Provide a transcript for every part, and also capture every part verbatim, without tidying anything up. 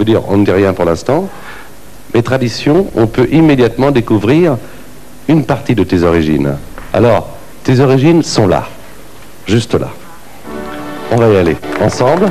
veut dire on ne dit rien pour l'instant, mais tradition, on peut immédiatement découvrir une partie de tes origines. Alors, tes origines sont là, juste là. On va y aller ensemble.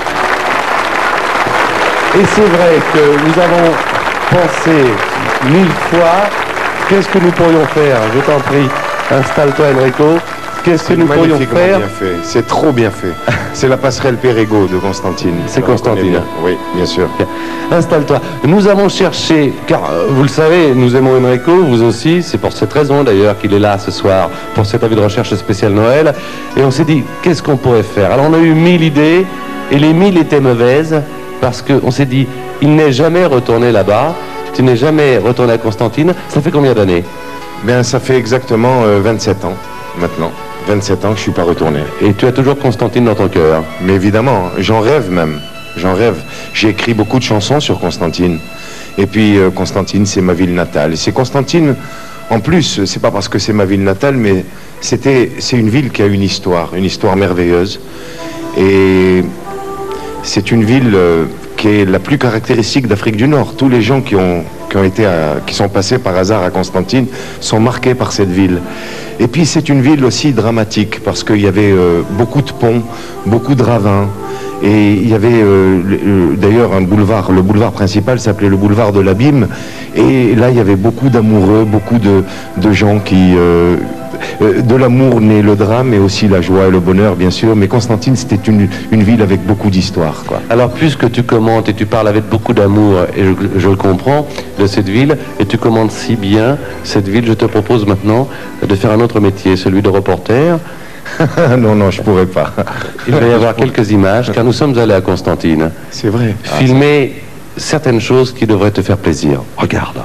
Et c'est vrai que nous avons pensé mille fois, qu'est-ce que nous pourrions faire? Je t'en prie, installe-toi Enrico. Qu'est-ce que nous pourrions faire? Bien fait. C'est trop bien fait. C'est la passerelle Perego de Constantine. C'est Constantine. Oui, bien sûr. Bien. Installe-toi. Nous avons cherché, car vous le savez, nous aimons Enrico, vous aussi, c'est pour cette raison d'ailleurs qu'il est là ce soir, pour cet avis de recherche spécial Noël, et on s'est dit, qu'est-ce qu'on pourrait faire? Alors on a eu mille idées, et les mille étaient mauvaises, parce qu'on s'est dit, il n'est jamais retourné là-bas, tu n'es jamais retourné à Constantine, ça fait combien d'années? Bien, ça fait exactement euh, vingt-sept ans, maintenant. vingt-sept ans que je ne suis pas retourné. Et tu as toujours Constantine dans ton cœur? Mais évidemment, j'en rêve même. J'en rêve. J'ai écrit beaucoup de chansons sur Constantine. Et puis, euh, Constantine, c'est ma ville natale. Et c'est Constantine, en plus, c'est pas parce que c'est ma ville natale, mais c'était, c'est une ville qui a une histoire, une histoire merveilleuse. Et c'est une ville euh, qui est la plus caractéristique d'Afrique du Nord. Tous les gens qui ont, qui ont été à, qui sont passés par hasard à Constantine sont marqués par cette ville. Et puis c'est une ville aussi dramatique parce qu'il y avait euh, beaucoup de ponts, beaucoup de ravins. Et il y avait euh, euh, d'ailleurs un boulevard, le boulevard principal s'appelait le boulevard de l'Abîme. Et là il y avait beaucoup d'amoureux, beaucoup de, de gens qui... Euh, euh, de l'amour naît le drame et aussi la joie et le bonheur bien sûr. Mais Constantine c'était une, une ville avec beaucoup d'histoire, quoi. Alors puisque tu commentes et tu parles avec beaucoup d'amour, et je, je le comprends, de cette ville, et tu commentes si bien cette ville, je te propose maintenant de faire un autre métier, celui de reporter. Non, non, je pourrais pas. Il va y avoir quelques images, car nous sommes allés à Constantine. C'est vrai. Filmer ah, certaines choses qui devraient te faire plaisir. Regarde.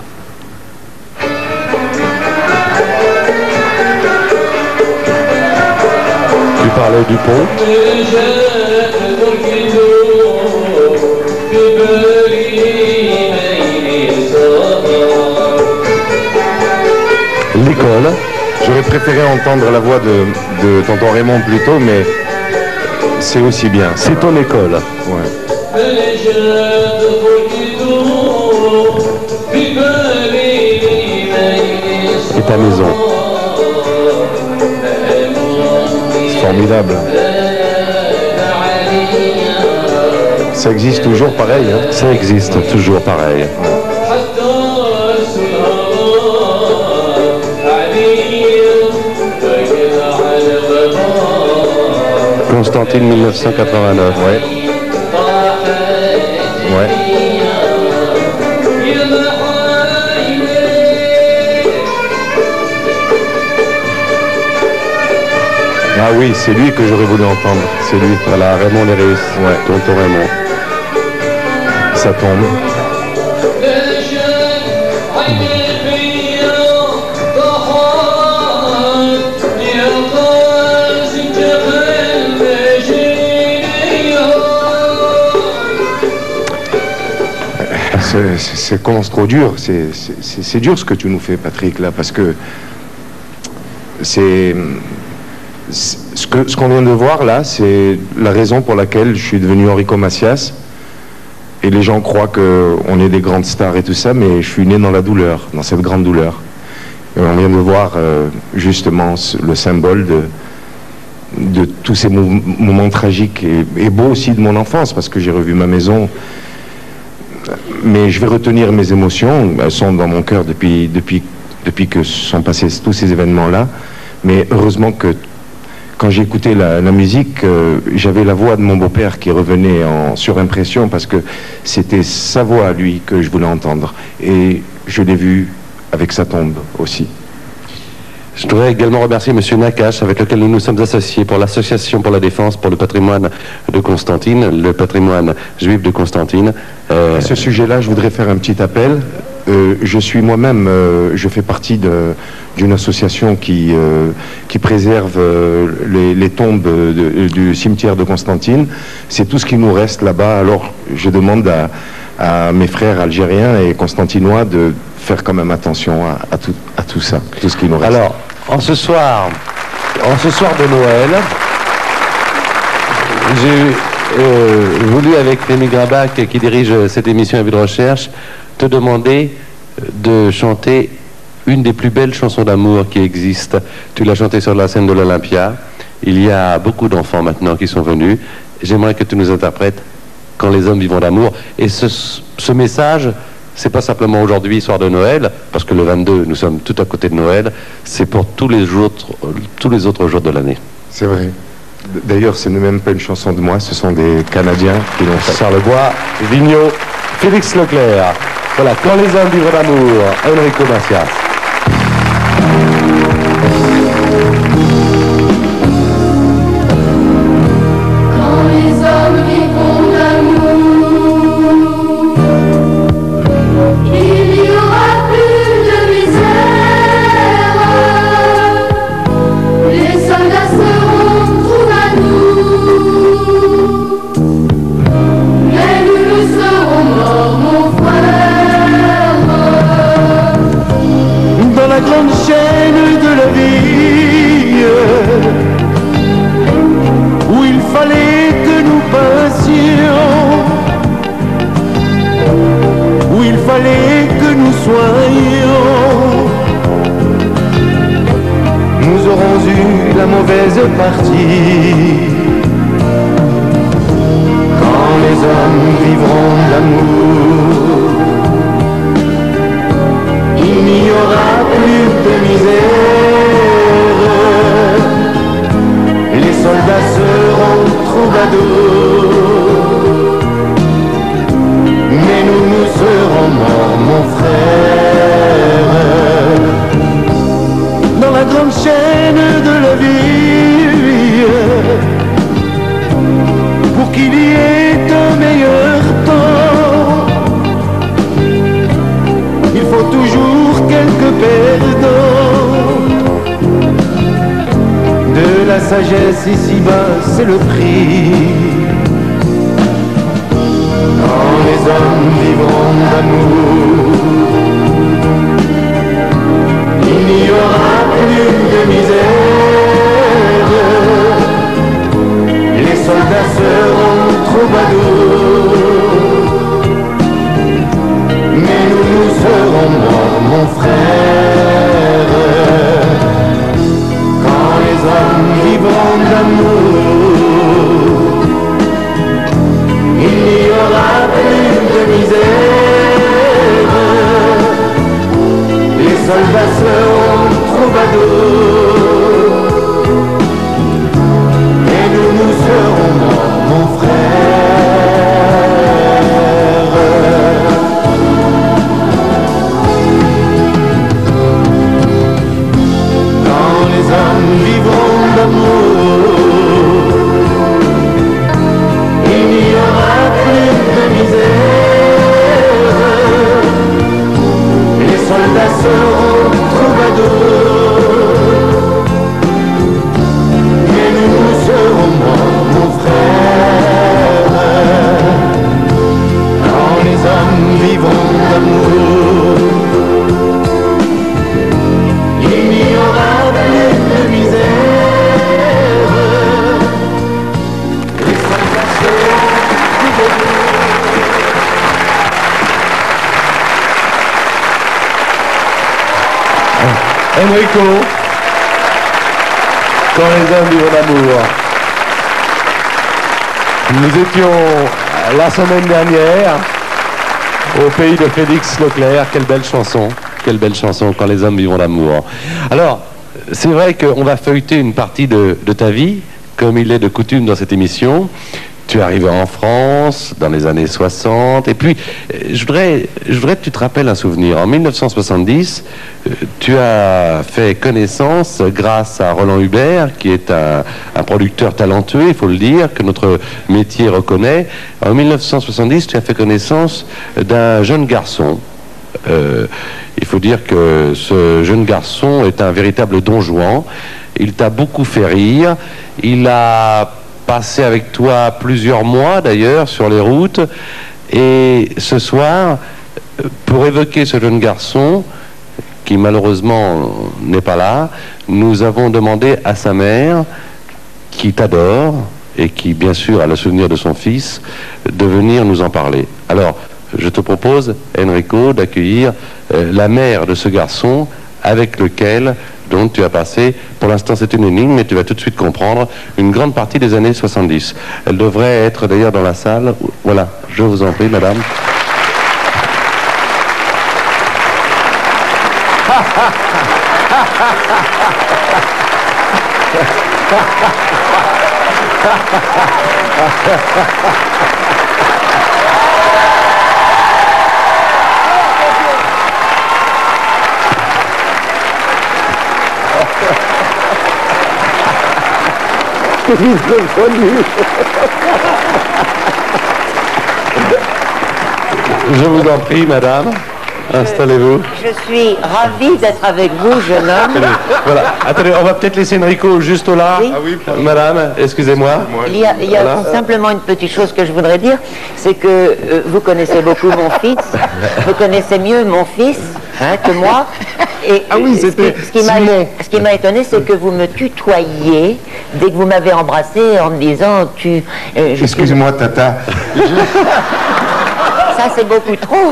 Tu parlais du pont. L'école. J'aurais préféré entendre la voix de, de tonton Raymond plus tôt, mais c'est aussi bien. C'est ton école. Ouais. Et ta maison. C'est formidable. Ça existe toujours pareil, hein? Ça existe toujours pareil. Constantine mille neuf cent quatre-vingt-neuf. Ouais. Ouais. Ah oui, c'est lui que j'aurais voulu entendre. C'est lui. Voilà, Raymond Lérus. Ouais. Tonton Raymond. Ça tombe. C'est commence trop dur. C'est dur ce que tu nous fais, Patrick, là, parce que c'est ce que ce qu'on vient de voir là, c'est la raison pour laquelle je suis devenu Enrico Macias. Et les gens croient qu'on est des grandes stars et tout ça, mais je suis né dans la douleur, dans cette grande douleur. Et on vient de voir euh, justement le symbole de, de tous ces mou moments tragiques et, et beaux aussi de mon enfance, parce que j'ai revu ma maison. Mais je vais retenir mes émotions, elles sont dans mon cœur depuis, depuis, depuis que sont passés tous ces événements-là. Mais heureusement que quand j'ai écouté la, la musique, euh, j'avais la voix de mon beau-père qui revenait en surimpression parce que c'était sa voix à lui que je voulais entendre. Et je l'ai vu avec sa tombe aussi. Je voudrais également remercier M. Nakache, avec lequel nous nous sommes associés pour l'Association pour la Défense pour le patrimoine de Constantine, le patrimoine juif de Constantine. Euh... À ce sujet-là, je voudrais faire un petit appel. Euh, je suis moi-même, euh, je fais partie d'une association qui, euh, qui préserve euh, les, les tombes de, du cimetière de Constantine. C'est tout ce qui nous reste là-bas. Alors, je demande à, à mes frères algériens et constantinois de faire quand même attention à, à, tout, à tout ça, tout ce qui nous reste. Alors, en ce soir, en ce soir de Noël, euh, voulu, avec Rémi Grabac, qui dirige cette émission à Vue de Recherche, te demander de chanter une des plus belles chansons d'amour qui existent. Tu l'as chantée sur la scène de l'Olympia. Il y a beaucoup d'enfants maintenant qui sont venus. J'aimerais que tu nous interprètes « Quand les hommes vivront d'amour ». Et ce, ce message, c'est pas simplement aujourd'hui, soir de Noël, parce que le vingt-deux, nous sommes tout à côté de Noël, c'est pour tous les autres, tous les autres jours de l'année. C'est vrai. D'ailleurs, ce n'est même pas une chanson de moi, ce sont des Canadiens qui l'ont fait. Charlebois, Vigneault, Félix Leclerc. Voilà, Quand les hommes vivront d'amour, Enrico Macias. Quand les hommes vivront d'amour, il n'y aura plus de misère. Les soldats seront troubadours, mais nous, nous serons morts, mon frère. Dans la grande chaîne de la vie, où il fallait que nous passions, où il fallait que nous soyons, nous aurons eu la mauvaise partie. Quand les hommes vivront d'amour, il n'y aura plus de misère. Les soldats seront troubadours, mais nous, nous serons morts, mon frère. Dans la grande chaîne de la vie, pour qu'il y ait un meilleur temps, il faut toujours quelques perdants. De la sagesse ici-bas, c'est le prix. Quand les hommes vivront d'amour, il n'y aura plus de misère. Les soldats seront troubadours, mais nous, nous serons morts, mon frère. Quand les hommes vivront d'amour, il n'y aura plus de misère. Les soldats seront troubadours, et nous, nous serons morts, mon frère. Quand les hommes vivront d'amour, il n'y aura plus de misère. Les soldats seront troubadours, mais nous, nous serons morts, mon frère. Quand les hommes vivront d'amour, il n'y aura plus de misère. Les soldats seront Enrico, Quand les hommes vivront d'amour. Nous étions la semaine dernière au pays de Félix Leclerc. Quelle belle chanson, quelle belle chanson, Quand les hommes vivront d'amour. Alors, c'est vrai qu'on va feuilleter une partie de, de ta vie, comme il est de coutume dans cette émission. Tu es arrivé en France dans les années soixante, et puis je voudrais, je voudrais que tu te rappelles un souvenir. En mille neuf cent soixante-dix, tu as fait connaissance grâce à Roland Hubert, qui est un, un producteur talentueux, il faut le dire, que notre métier reconnaît. En mille neuf cent soixante-dix, tu as fait connaissance d'un jeune garçon. Euh, il faut dire que ce jeune garçon est un véritable don Juan. Il t'a beaucoup fait rire. Il a passé avec toi plusieurs mois d'ailleurs sur les routes, et ce soir, pour évoquer ce jeune garçon qui malheureusement n'est pas là, nous avons demandé à sa mère, qui t'adore, et qui, bien sûr, a le souvenir de son fils, de venir nous en parler. Alors, je te propose, Enrico, d'accueillir euh, la mère de ce garçon avec lequel donc, tu as passé, pour l'instant c'est une énigme, mais tu vas tout de suite comprendre, une grande partie des années soixante-dix. Elle devrait être d'ailleurs dans la salle. Voilà, je vous en prie, madame. Je vous en prie, madame. Installez-vous. Je suis ravie d'être avec vous, jeune homme. Voilà. Attendez, on va peut-être laisser Enrico juste là. Oui. Ah oui, pardon. Madame, excusez-moi. Il y a, il y a Voilà. simplement une petite chose que je voudrais dire, c'est que euh, vous connaissez beaucoup mon fils, vous connaissez mieux mon fils hein, que moi. Et Ah oui, ce qui- c'était ce qui m'a Simon. ce qui m'a étonné, c'est que vous me tutoyez dès que vous m'avez embrassé en me disant tu. euh, je- Excuse-moi, Tata. Ça c'est beaucoup trop.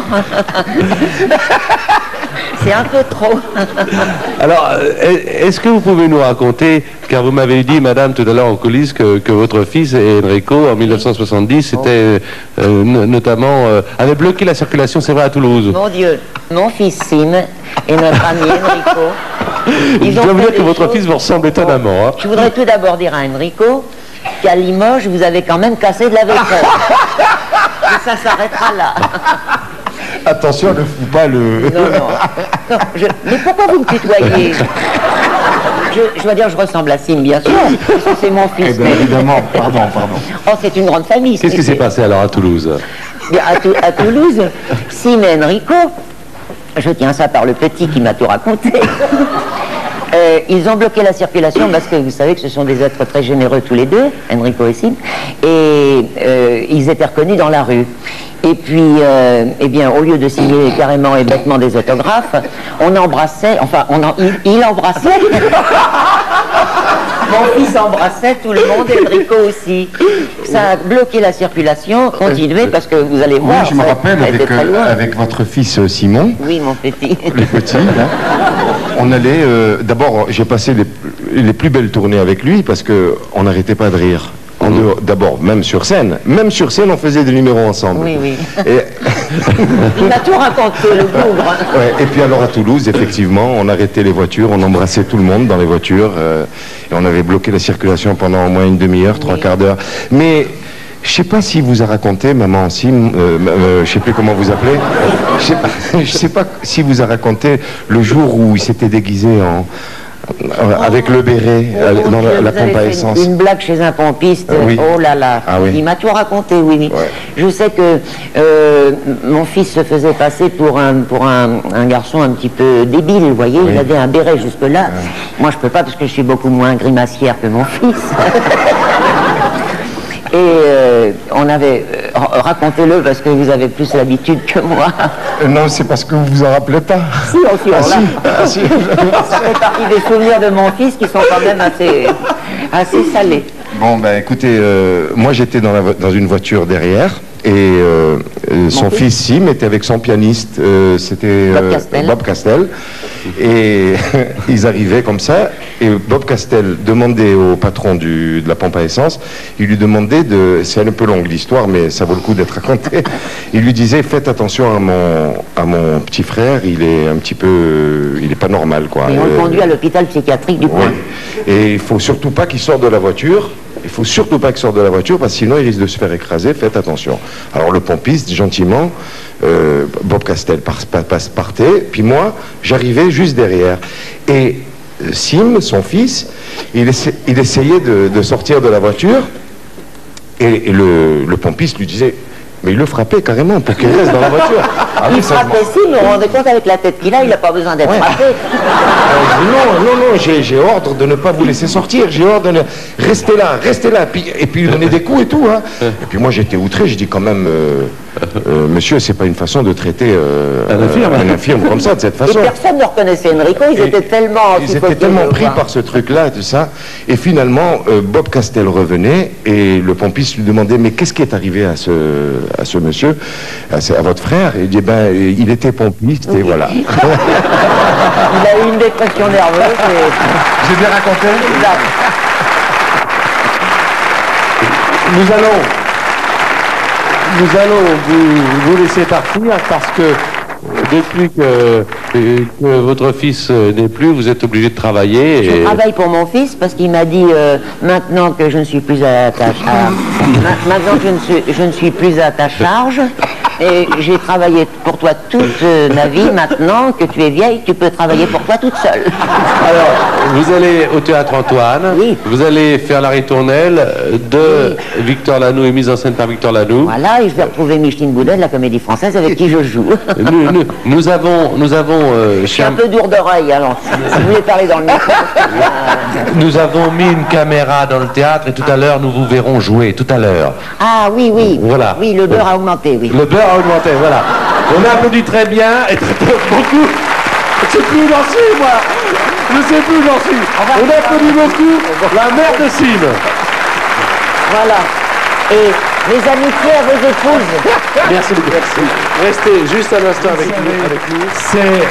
C'est un peu trop. Alors, euh, est-ce que vous pouvez nous raconter, car vous m'avez dit, madame, tout à l'heure en coulisses, que, que votre fils, Enrico, en mille neuf cent soixante-dix, c'était euh, no- notamment, euh, avait bloqué la circulation, c'est vrai, à Toulouse. Mon Dieu, mon fils Sim et notre ami Enrico. Je ils ont dois vous fait dire que des votre choses- fils vous ressemble étonnamment. Hein. Je voudrais tout d'abord dire à Enrico qu'à Limoges, vous avez quand même cassé de la vaisselle. Et ça s'arrêtera là. Attention, ne fous pas le... Non, non. Non, je- Mais pourquoi vous me tutoyez je, je dois dire, je ressemble à Sim, bien sûr, parce que c'est mon Eh fils. bien, mais- évidemment, pardon, pardon. Oh, c'est une grande famille. Qu'est-ce qui c'est- s'est passé alors à Toulouse? Bien, à, Tou- à Toulouse, Sim et Enrico, je tiens ça par le petit qui m'a tout raconté, euh, ils ont bloqué la circulation parce que vous savez que ce sont des êtres très généreux tous les deux, Enrico et Sim, et euh, ils étaient reconnus dans la rue. Et puis, euh, eh bien, au lieu de signer carrément et bêtement des autographes, on embrassait, enfin, on en- il, il embrassait. Mon fils embrassait tout le monde et Enrico aussi. Ça a bloqué la circulation, continuez parce que vous allez Oui, voir. je me ça- rappelle ça a été avec, très euh, loin. avec votre fils euh, Simon, Oui, mon petit. le petit, là, on allait... euh, D'abord, j'ai passé les, les plus belles tournées avec lui parce qu'on n'arrêtait pas de rire. En dehors- D'abord, même sur scène. Même sur scène, on faisait des numéros ensemble. Oui, oui. Et, Il m'a tout raconté, le bougre. ouais, et puis alors à Toulouse, effectivement, on arrêtait les voitures, on embrassait tout le monde dans les voitures, euh, et on avait bloqué la circulation pendant au moins une demi-heure, trois quarts d'heure. Mais je sais pas s'il vous a raconté, maman Sim, euh, euh, je sais plus comment vous appelez, je sais pas, je sais pas s'il vous a raconté le jour où il s'était déguisé en euh, avec le béret euh, Oh, dans Dieu, la, la vous avez pompe à fait essence. Une, une blague chez un pompiste. Euh, oui. Oh là là. Ah oui. Il m'a tout raconté, oui, oui. Ouais. Je sais que euh, mon fils se faisait passer pour un pour un, un garçon un petit peu débile, vous voyez. Il avait un béret jusque-là. Moi, je peux pas parce que je suis beaucoup moins grimacière que mon fils. Et euh, on avait euh, racontez-le parce que vous avez plus l'habitude que moi. Euh, non, c'est parce que vous vous en rappelez pas. Si, aussi, on Ah, si, l'a. ah, si. Ça fait partie des souvenirs de mon fils qui sont quand même assez, assez salés. Bon, ben écoutez, euh, moi j'étais dans, la vo- dans une voiture derrière et euh, euh, son fils. fils Sim était avec son pianiste, euh, c'était Bob euh, Castel. Bob Castel. Et ils arrivaient comme ça et Bob Castel demandait au patron du, de la pompe à essence, il lui demandait de, c'est un peu longue l'histoire mais ça vaut le coup d'être raconté, il lui disait faites attention à mon, à mon petit frère, il est un petit peu, il est pas normal quoi. Et on le Euh, conduit à l'hôpital psychiatrique du coin. oui. Et il faut surtout pas qu'il sorte de la voiture. Il faut surtout pas qu'il sorte de la voiture parce que sinon il risque de se faire écraser. Faites attention. Alors le pompiste, gentiment, euh, Bob Castel par- par- par- partait, puis moi, j'arrivais juste derrière. Et euh, Sim, son fils, il, essa- il essayait de, de sortir de la voiture et, et le, le pompiste lui disait, mais il le frappait carrément pour qu'il reste dans la voiture. Ah oui, Il ça, je m'en- frappait si, vous vous rendez compte avec la tête qu'il a, il n'a pas besoin d'être Ouais. frappé. Euh, non, non, non, j'ai, j'ai ordre de ne pas vous laisser sortir. J'ai ordre de ne... rester là, restez là. Puis, et puis lui donner des coups et tout. Hein. Et puis moi j'étais outré, j'ai dit quand même, euh, Euh, monsieur, c'est pas une façon de traiter euh, Un infirme. un infirme comme ça, de cette Et façon. personne ne reconnaissait Enrico, ils Et étaient tellement Ils étaient antipodes tellement de pris voir. par ce truc-là et tout ça. Et finalement, euh, Bob Castel revenait et le pompiste lui demandait mais qu'est-ce qui est arrivé à ce, à ce monsieur, à, ce- à votre frère? Et il dit ben il était pompiste et voilà. Il a eu une dépression nerveuse et... J'ai bien raconté. Nous allons, nous allons vous, vous laisser partir parce que depuis que, que votre fils n'est plus, vous êtes obligé de travailler. Je Et... travaille pour mon fils parce qu'il m'a dit euh, maintenant que je ne suis plus à ta charge, maintenant que je ne suis, je ne suis plus à ta charge, et j'ai travaillé pour toi toute euh, ma vie. Maintenant que tu es vieille, tu peux travailler pour toi toute seule. Alors, vous allez au Théâtre Antoine, Oui. vous allez faire la ritournelle de Victor Lanoux et mise en scène par Victor Lanoux. Voilà, et je vais retrouver Micheline Boudet de la Comédie Française avec qui je joue. Nous, nous- nous avons, nous avons, euh, Je suis cher- un peu dur d'oreille, alors si vous voulez parler dans le micro. nous avons mis une caméra dans le théâtre et tout à l'heure nous vous verrons jouer, tout à l'heure. Ah oui, oui. Voilà. Oui, le beurre a augmenté, oui. Le beurre a augmenté, voilà. On applaudit très bien et très, très beaucoup. Je sais plus où j'en suis, moi. Je sais plus où j'en suis. On applaudit beaucoup la mère de Sim. Voilà. Et mes amitiés à vos épouses. Merci beaucoup. Restez juste un instant avec nous. Avec nous. C'est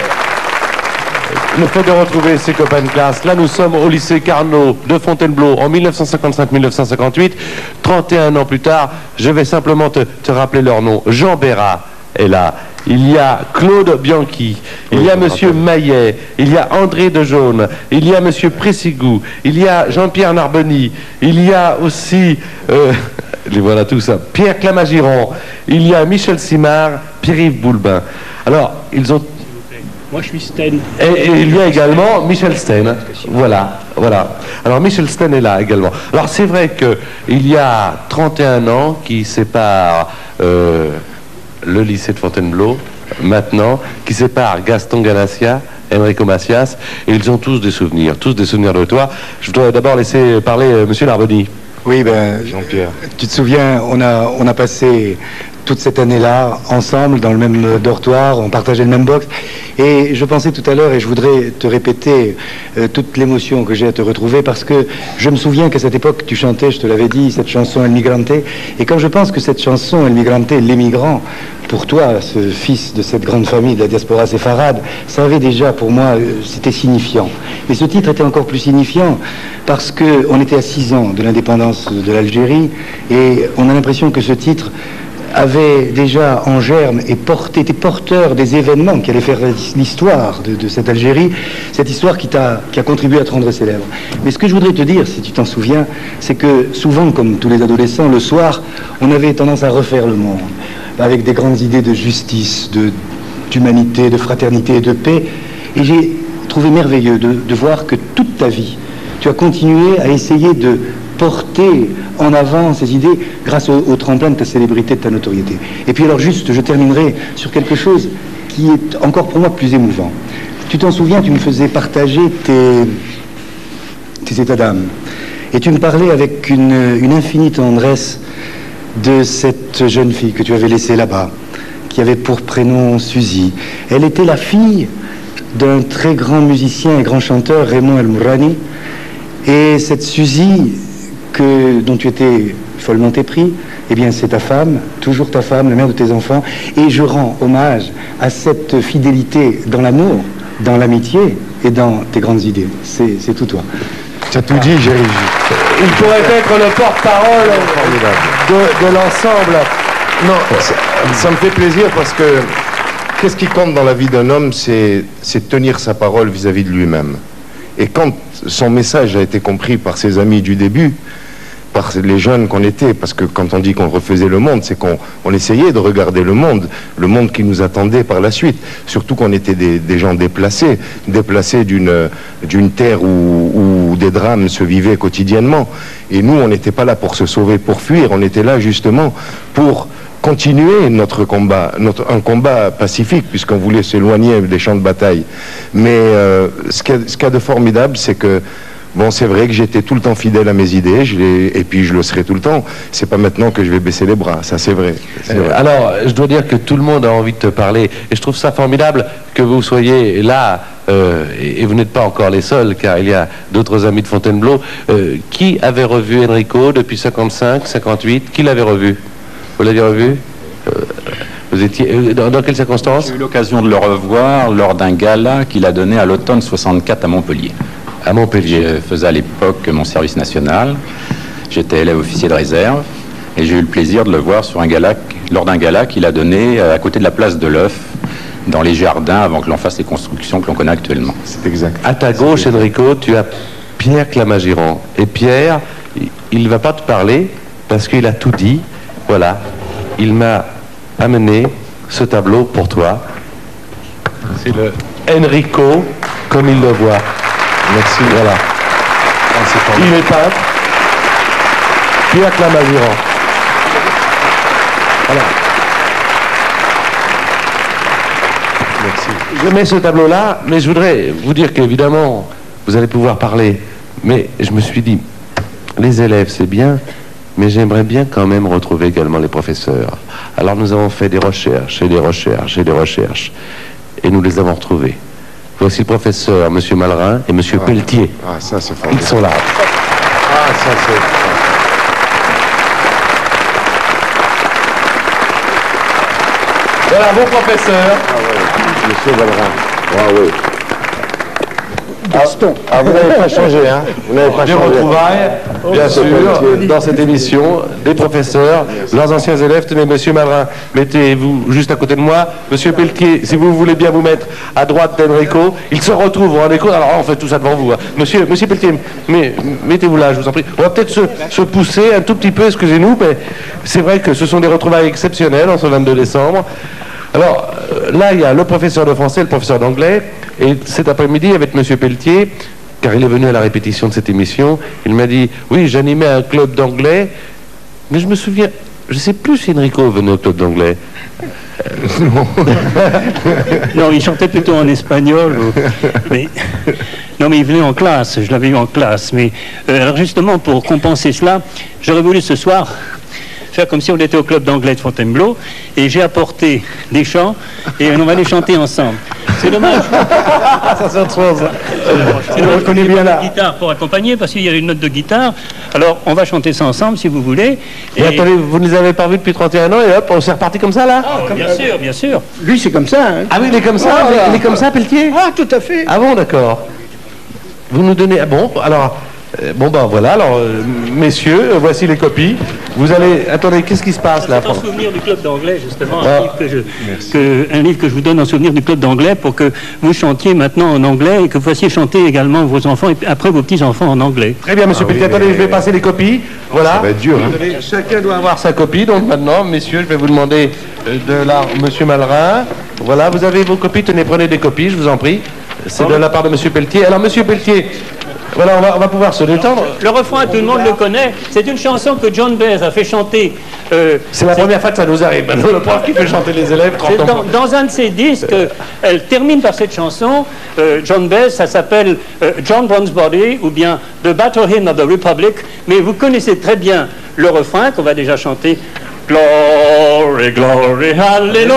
le fait de retrouver ses copains de classe. Là, nous sommes au lycée Carnot de Fontainebleau en mille neuf cent cinquante-cinq mille neuf cent cinquante-huit. trente et un ans plus tard, je vais simplement te, te rappeler leur nom. Jean Bérat est là. Il y a Claude Bianchi, il y a Monsieur Maillet, il y a André de Jaune, il y a Monsieur Pressigou, il y a Jean-Pierre Narboni, il y a aussi, euh, les voilà tous, hein, Pierre Clamagiron, il y a Michel Simard, Pierre-Yves Boulbin. Alors, ils ont... Moi, je suis Sten. Et, et il y a également Michel Stein. Voilà, voilà. Alors Michel Stein est là également. Alors c'est vrai qu'il y a trente et un ans qui sépare euh, le lycée de Fontainebleau, maintenant, qui sépare Gaston Ganassia, Enrico Macias, et ils ont tous des souvenirs, tous des souvenirs de toi. Je voudrais d'abord laisser parler euh, Monsieur Narboni. Oui, ben, Jean-Pierre. tu te souviens, on a, on a passé toute cette année-là ensemble dans le même dortoir, on partageait le même box. Et je pensais tout à l'heure, et je voudrais te répéter euh, toute l'émotion que j'ai à te retrouver, parce que je me souviens qu'à cette époque, tu chantais, je te l'avais dit, cette chanson El Migrante. Et quand je pense que cette chanson El Migrante, l'émigrant, pour toi, ce fils de cette grande famille de la diaspora séfarade, ça avait déjà, pour moi, euh, c'était signifiant. Et ce titre était encore plus signifiant parce qu'on était à six ans de l'indépendance de l'Algérie, et on a l'impression que ce titre avait déjà en germe et porté, était porteur des événements qui allaient faire l'histoire de, de cette Algérie, cette histoire qui, t'a, qui a contribué à te rendre célèbre. Mais ce que je voudrais te dire, si tu t'en souviens, c'est que souvent, comme tous les adolescents, le soir, on avait tendance à refaire le monde, avec des grandes idées de justice, de, d'humanité, de fraternité et de paix. Et j'ai trouvé merveilleux de, de voir que toute ta vie, tu as continué à essayer de porter en avant ces idées grâce au, au tremplin de ta célébrité, de ta notoriété. Et puis alors juste, je terminerai sur quelque chose qui est encore pour moi plus émouvant. Tu t'en souviens, tu me faisais partager tes, tes états d'âme. Et tu me parlais avec une, une infinie tendresse de cette jeune fille que tu avais laissée là-bas, qui avait pour prénom Suzy. Elle était la fille d'un très grand musicien et grand chanteur, Raymond El Mourani. Et cette Suzy, que, dont tu étais follement épris, eh bien c'est ta femme, toujours ta femme, la mère de tes enfants. Et je rends hommage à cette fidélité dans l'amour, dans l'amitié et dans tes grandes idées. C'est, c'est tout toi. Tu as tout dit, Géry. Il pourrait être le porte-parole de, de l'ensemble. Non, ça, ça me fait plaisir parce que qu'est-ce qui compte dans la vie d'un homme, c'est, c'est tenir sa parole vis-à-vis de lui-même. Et quand son message a été compris par ses amis du début, par les jeunes qu'on était, parce que quand on dit qu'on refaisait le monde, c'est qu'on on essayait de regarder le monde, le monde qui nous attendait par la suite. Surtout qu'on était des, des gens déplacés, déplacés d'une, d'une terre où, où des drames se vivaient quotidiennement. Et nous, on n'était pas là pour se sauver, pour fuir, on était là justement pour continuer notre combat, notre, un combat pacifique, puisqu'on voulait s'éloigner des champs de bataille. Mais euh, ce qu'il y a, ce qu'il y a de formidable, c'est que Bon, c'est vrai que j'étais tout le temps fidèle à mes idées, je l'ai- et puis je le serai tout le temps. C'est pas maintenant que je vais baisser les bras, ça c'est vrai. C'est Euh, vrai. alors, je dois dire que tout le monde a envie de te parler. Et je trouve ça formidable que vous soyez là. euh, et et vous n'êtes pas encore les seuls, car il y a d'autres amis de Fontainebleau. Euh, qui avait revu Enrico depuis cinquante-cinq, cinquante-huit? Qui l'avait revu? Vous l'avez revu? Euh, Vous étiez euh, dans, dans quelles circonstances? J'ai eu l'occasion de le revoir lors d'un gala qu'il a donné à l'automne soixante-quatre à Montpellier. À Montpellier. Je faisais à l'époque mon service national. J'étais élève officier de réserve et j'ai eu le plaisir de le voir sur un gala, lors d'un gala qu'il a donné à côté de la place de l'Œuf, dans les jardins, avant que l'on fasse les constructions que l'on connaît actuellement. C'est exact. À ta gauche, Enrico, tu as Pierre Clamagiran. Et Pierre, il ne va pas te parler parce qu'il a tout dit. Voilà. Il m'a amené ce tableau pour toi. C'est le Enrico comme il le voit. Merci. Voilà. Ah, c'est formidable. Il est peintre. Pierre Clamagiran. Voilà. Merci. Je mets ce tableau-là, mais je voudrais vous dire qu'évidemment, vous allez pouvoir parler. Mais je me suis dit, les élèves, c'est bien, mais j'aimerais bien quand même retrouver également les professeurs. Alors nous avons fait des recherches et des recherches et des recherches, et nous les avons retrouvés. Voici le professeur, M. Malrin et M. Ah. Pelletier. Ah, ça c'est Ils formidable. sont là. Ah, ça c'est... Voilà, vos professeurs. Monsieur Valrin. Ah oui. Gaston. Ah, vous n'avez pas changé, hein? Vous n'avez pas Des changé. retrouvailles, bien Monsieur sûr, Pelletier. dans cette émission, des professeurs, leurs anciens élèves. Tenez, Monsieur Malrin, mettez-vous juste à côté de moi. Monsieur Pelletier, si vous voulez bien vous mettre à droite d'Enrico, il se retrouve, vous vous rendez compte? Alors, on fait tout ça devant vous. Hein. Monsieur, Monsieur Pelletier, mais, mettez-vous là, je vous en prie. On va peut-être se, se pousser un tout petit peu, excusez-nous, mais c'est vrai que ce sont des retrouvailles exceptionnelles en ce vingt-deux décembre. Alors, euh, là, il y a le professeur de français, le professeur d'anglais, et cet après-midi, avec M. Pelletier, car il est venu à la répétition de cette émission, il m'a dit, oui, j'animais un club d'anglais, mais je me souviens, je ne sais plus si Enrico venait au club d'anglais. Non, il chantait plutôt en espagnol. ou- Mais, non, mais il venait en classe, je l'avais eu en classe. Mais euh, alors justement, pour compenser cela, j'aurais voulu ce soir faire comme si on était au club d'anglais de Fontainebleau, et j'ai apporté des chants, et on va les chanter ensemble. C'est dommage. Ça, c'est autre chose. C'est dommage qu'on ait bien la guitare pour accompagner, parce qu'il y a une note de guitare. Alors, on va chanter ça ensemble, si vous voulez. Et attendez, vous ne les avez pas vus depuis trente et un ans, et hop, on s'est reparti comme ça, là? Ah, bien sûr, bien sûr. Lui, c'est comme ça. Hein. Ah oui, il est comme ça, Ah, il est comme ça, Pelletier? Ah, tout à fait. Ah bon, d'accord. Vous nous donnez... Ah bon, alors... euh, bon, ben voilà, alors, euh, messieurs, euh, voici les copies. Vous allez... Attendez, qu'est-ce qui se passe, là? C'est en souvenir du club d'anglais, justement, Ah. un, livre que je, que- un livre que je vous donne en souvenir du club d'anglais pour que vous chantiez maintenant en anglais et que vous fassiez chanter également vos enfants et après vos petits-enfants en anglais. Très bien, monsieur Ah oui, Pelletier. Attendez, mais- je vais passer les copies. Voilà. Ça va être dur, hein. Attendez, chacun doit avoir sa copie. Donc maintenant, messieurs, je vais vous demander euh, de la... Monsieur Malrin. Voilà, vous avez vos copies. Tenez, prenez des copies, je vous en prie. C'est de la part de monsieur Pelletier. Alors, monsieur Pelletier, voilà, on va, on va pouvoir se détendre. Le refrain, tout le monde le connaît. C'est une chanson que John Baez a fait chanter. euh, C'est la première fois que ça nous arrive. Maintenant, le prof qui fait chanter les élèves, c'est trente ans. dans, dans un de ses disques, euh, elle termine par cette chanson. euh, John Baez, ça s'appelle euh, John Brown's Body ou bien The Battle Hymn of the Republic. Mais vous connaissez très bien le refrain qu'on va déjà chanter. Glory, glory, hallelujah.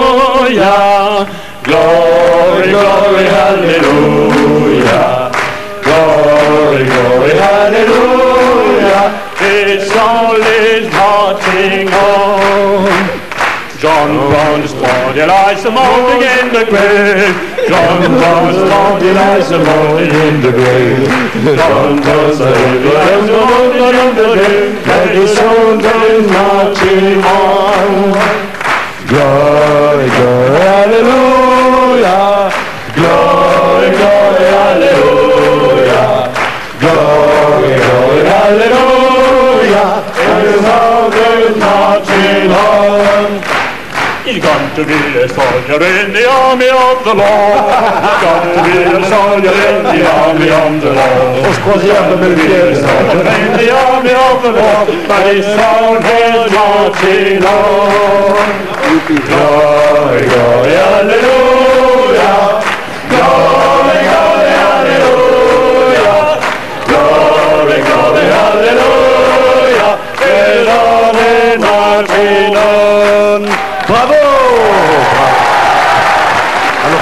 Glory, glory, hallelujah. Glory, glory, hallelujah. It's always marching on. John Brown's body lies molding in the grave. John Brown's body lies molding in the grave. John Brown's body lies molding in the grave. And his soldier is marching on. Glory, glory, hallelujah. Glory, glory, hallelujah. Glory, glory, hallelujah. And his soldier is marching on. He's got to be a soldier in the army of the Lord. He's got to be a soldier in the army of the Lord. He's got to be a soldier in the army of the Lord. But his soldier is marching on. Glory, glory, hallelujah. Glory, glory, hallelujah.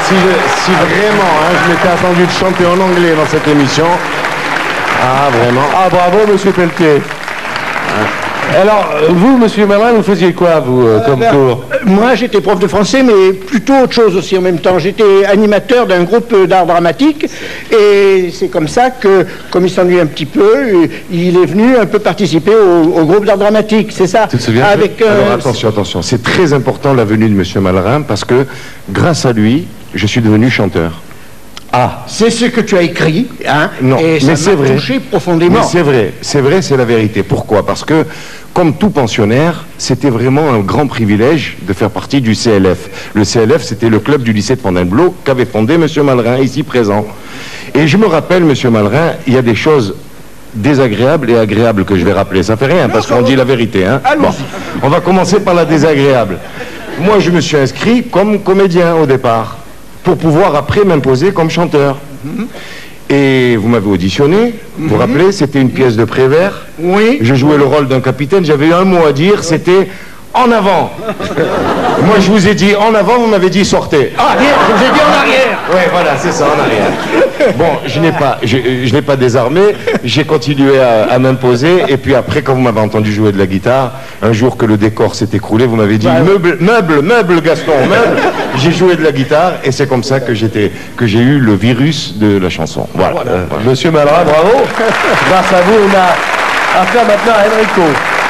si, je- si vraiment hein, je m'étais attendu de chanter en anglais dans cette émission, ah vraiment. Ah, bravo, monsieur Pelletier. Alors, euh, vous, monsieur Malin, vous faisiez quoi, vous, euh, comme ben, cours? Moi, j'étais prof de français, mais plutôt autre chose aussi en même temps. J'étais animateur d'un groupe d'art dramatique, et c'est comme ça que, comme il s'ennuie un petit peu, il est venu un peu participer au, au groupe d'art dramatique, c'est ça? Tu te souviens? Avec, euh, Alors attention, attention, c'est très important la venue de monsieur Malrin, parce que grâce à lui, je suis devenu chanteur. Ah, c'est ce que tu as écrit, hein? Non, et mais ça c'est m'a vrai. touché profondément. Mais c'est vrai, c'est vrai, c'est la vérité. Pourquoi? Parce que, comme tout pensionnaire, c'était vraiment un grand privilège de faire partie du C L F. Le C L F, c'était le club du lycée de Fontainebleau qu'avait fondé monsieur Malrin, ici présent. Et je me rappelle, monsieur Malrin, il y a des choses désagréables et agréables que je vais rappeler. Ça fait rien, parce qu'on dit la vérité. Hein. Bon, on va commencer par la désagréable. Moi, je me suis inscrit comme comédien au départ, pour pouvoir après m'imposer comme chanteur. Et vous m'avez auditionné, vous vous rappelez, c'était une pièce de Prévert. Oui. Je jouais le rôle d'un capitaine, j'avais eu un mot à dire, c'était en avant. Moi je vous ai dit en avant, vous m'avez dit sortez. Ah, bien, je vous ai dit en arrière. Oui, voilà, c'est ça, en arrière. Bon, je n'ai pas, je, je n'ai pas désarmé, j'ai continué à, à m'imposer, et puis après, quand vous m'avez entendu jouer de la guitare, un jour que le décor s'est écroulé, vous m'avez dit meuble, meuble, meuble, Gaston, meuble. J'ai joué de la guitare, et c'est comme ça que j'étais, que j'ai eu le virus de la chanson. Voilà. Voilà. Euh, monsieur Malrin, bravo. Grâce à vous, on a affaire maintenant à Enrico.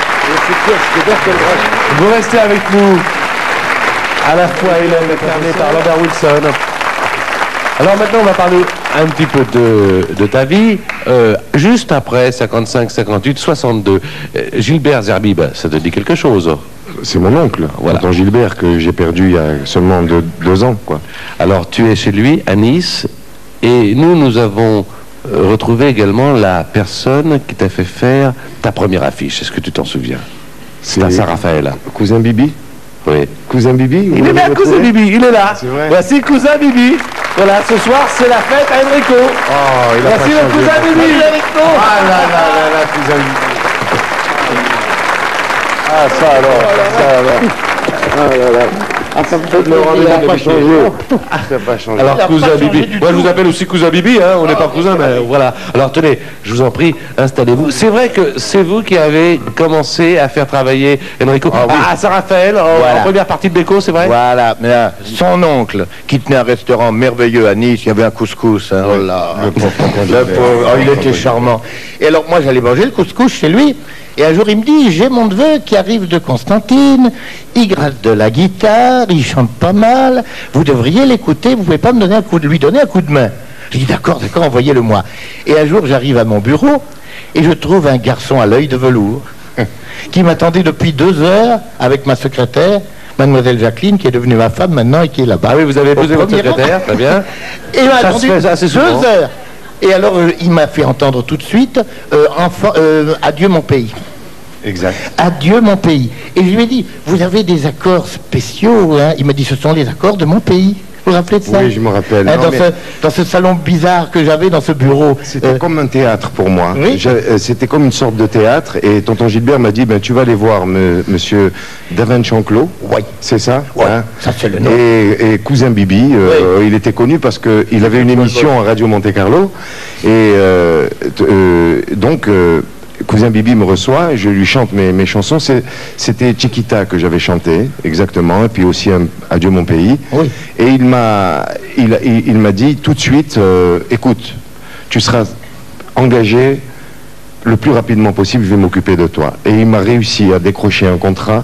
Vous restez avec nous. À la fois Hélène incarnée par Lambert Wilson. Alors maintenant, on va parler un petit peu de, de ta vie. Euh, juste après cinquante-cinq, cinquante-huit, soixante-deux, euh, Gilbert Zerbib, ça te dit quelque chose? C'est mon oncle, Voilà. tonton Gilbert, que j'ai perdu il y a seulement deux, deux ans, quoi. Alors, tu es chez lui, à Nice, et nous, nous avons euh, retrouvé également la personne qui t'a fait faire ta première affiche. Est-ce que tu t'en souviens? C'est à Saint-Raphaël. Cousin Bibi? Oui. Cousin Bibi? Il est là, cousin Bibi, il est là. C'est vrai. Voici cousin Bibi. Voilà, ce soir, c'est la fête à Enrico. Oh, il a Voici pas le changé. cousin Bibi. Ah là là là là, cousin Bibi. Ah, ça alors, ça alors. Ah là là. Le rendez-vous n'a pas changé. Ça n'a pas changé. Alors, cousin Bibi. Moi, je vous appelle aussi cousin Bibi, hein. On n'est pas cousins, mais voilà. Alors, tenez, je vous en prie, installez-vous. C'est vrai que c'est vous qui avez commencé à faire travailler Enrico à Saint-Raphaël, en, Voilà. en première partie de Béco, c'est vrai? Voilà, mais là, son oncle, qui tenait un restaurant merveilleux à Nice, il y avait un couscous. Hein, oh là. Le pauvre tonton Le Gilbert. pauvre, oh, il était charmant. Et alors, moi, j'allais manger le couscous chez lui. Et un jour, il me dit, j'ai mon neveu qui arrive de Constantine, il gratte de la guitare, il chante pas mal, vous devriez l'écouter, vous pouvez pas me donner un coup de, lui donner un coup de main. J'ai dit, d'accord, d'accord, envoyez-le moi. Et un jour, j'arrive à mon bureau, et je trouve un garçon à l'œil de velours, qui m'attendait depuis deux heures avec ma secrétaire, mademoiselle Jacqueline, qui est devenue ma femme maintenant et qui est là-bas. Ah oui, vous avez Au posé votre premier rang. secrétaire, très bien. Et il m'a Ça se attendu fait assez souvent. deux heures. Et alors, euh, il m'a fait entendre tout de suite euh, enfant, euh, Adieu mon pays. Exact. Adieu mon pays. Et je lui ai dit, vous avez des accords spéciaux, hein? Il m'a dit, ce sont les accords de mon pays. Vous vous rappelez de ça? Oui, je me rappelle. Hein, Non, dans, mais- ce, dans ce salon bizarre que j'avais dans ce bureau. C'était Euh, comme un théâtre pour moi. Oui. J'a- euh, C'était comme une sorte de théâtre. Et tonton Gilbert m'a dit, ben, tu vas aller voir me- monsieur Daven Chanclot. Oui. C'est ça? Ouais, hein ça, c'est le nom. Et, et cousin Bibi, euh, il était connu parce qu'il avait une émission à Radio Monte Carlo. Et euh, t- euh, donc, euh, cousin Bibi me reçoit et je lui chante mes, mes chansons. C'est- C'était Chiquita que j'avais chanté, exactement. Et puis aussi un Adieu mon pays. Oui. Et il m'a il, il, il m'a dit tout de suite, euh, écoute, tu seras engagé le plus rapidement possible, je vais m'occuper de toi. Et il m'a réussi à décrocher un contrat.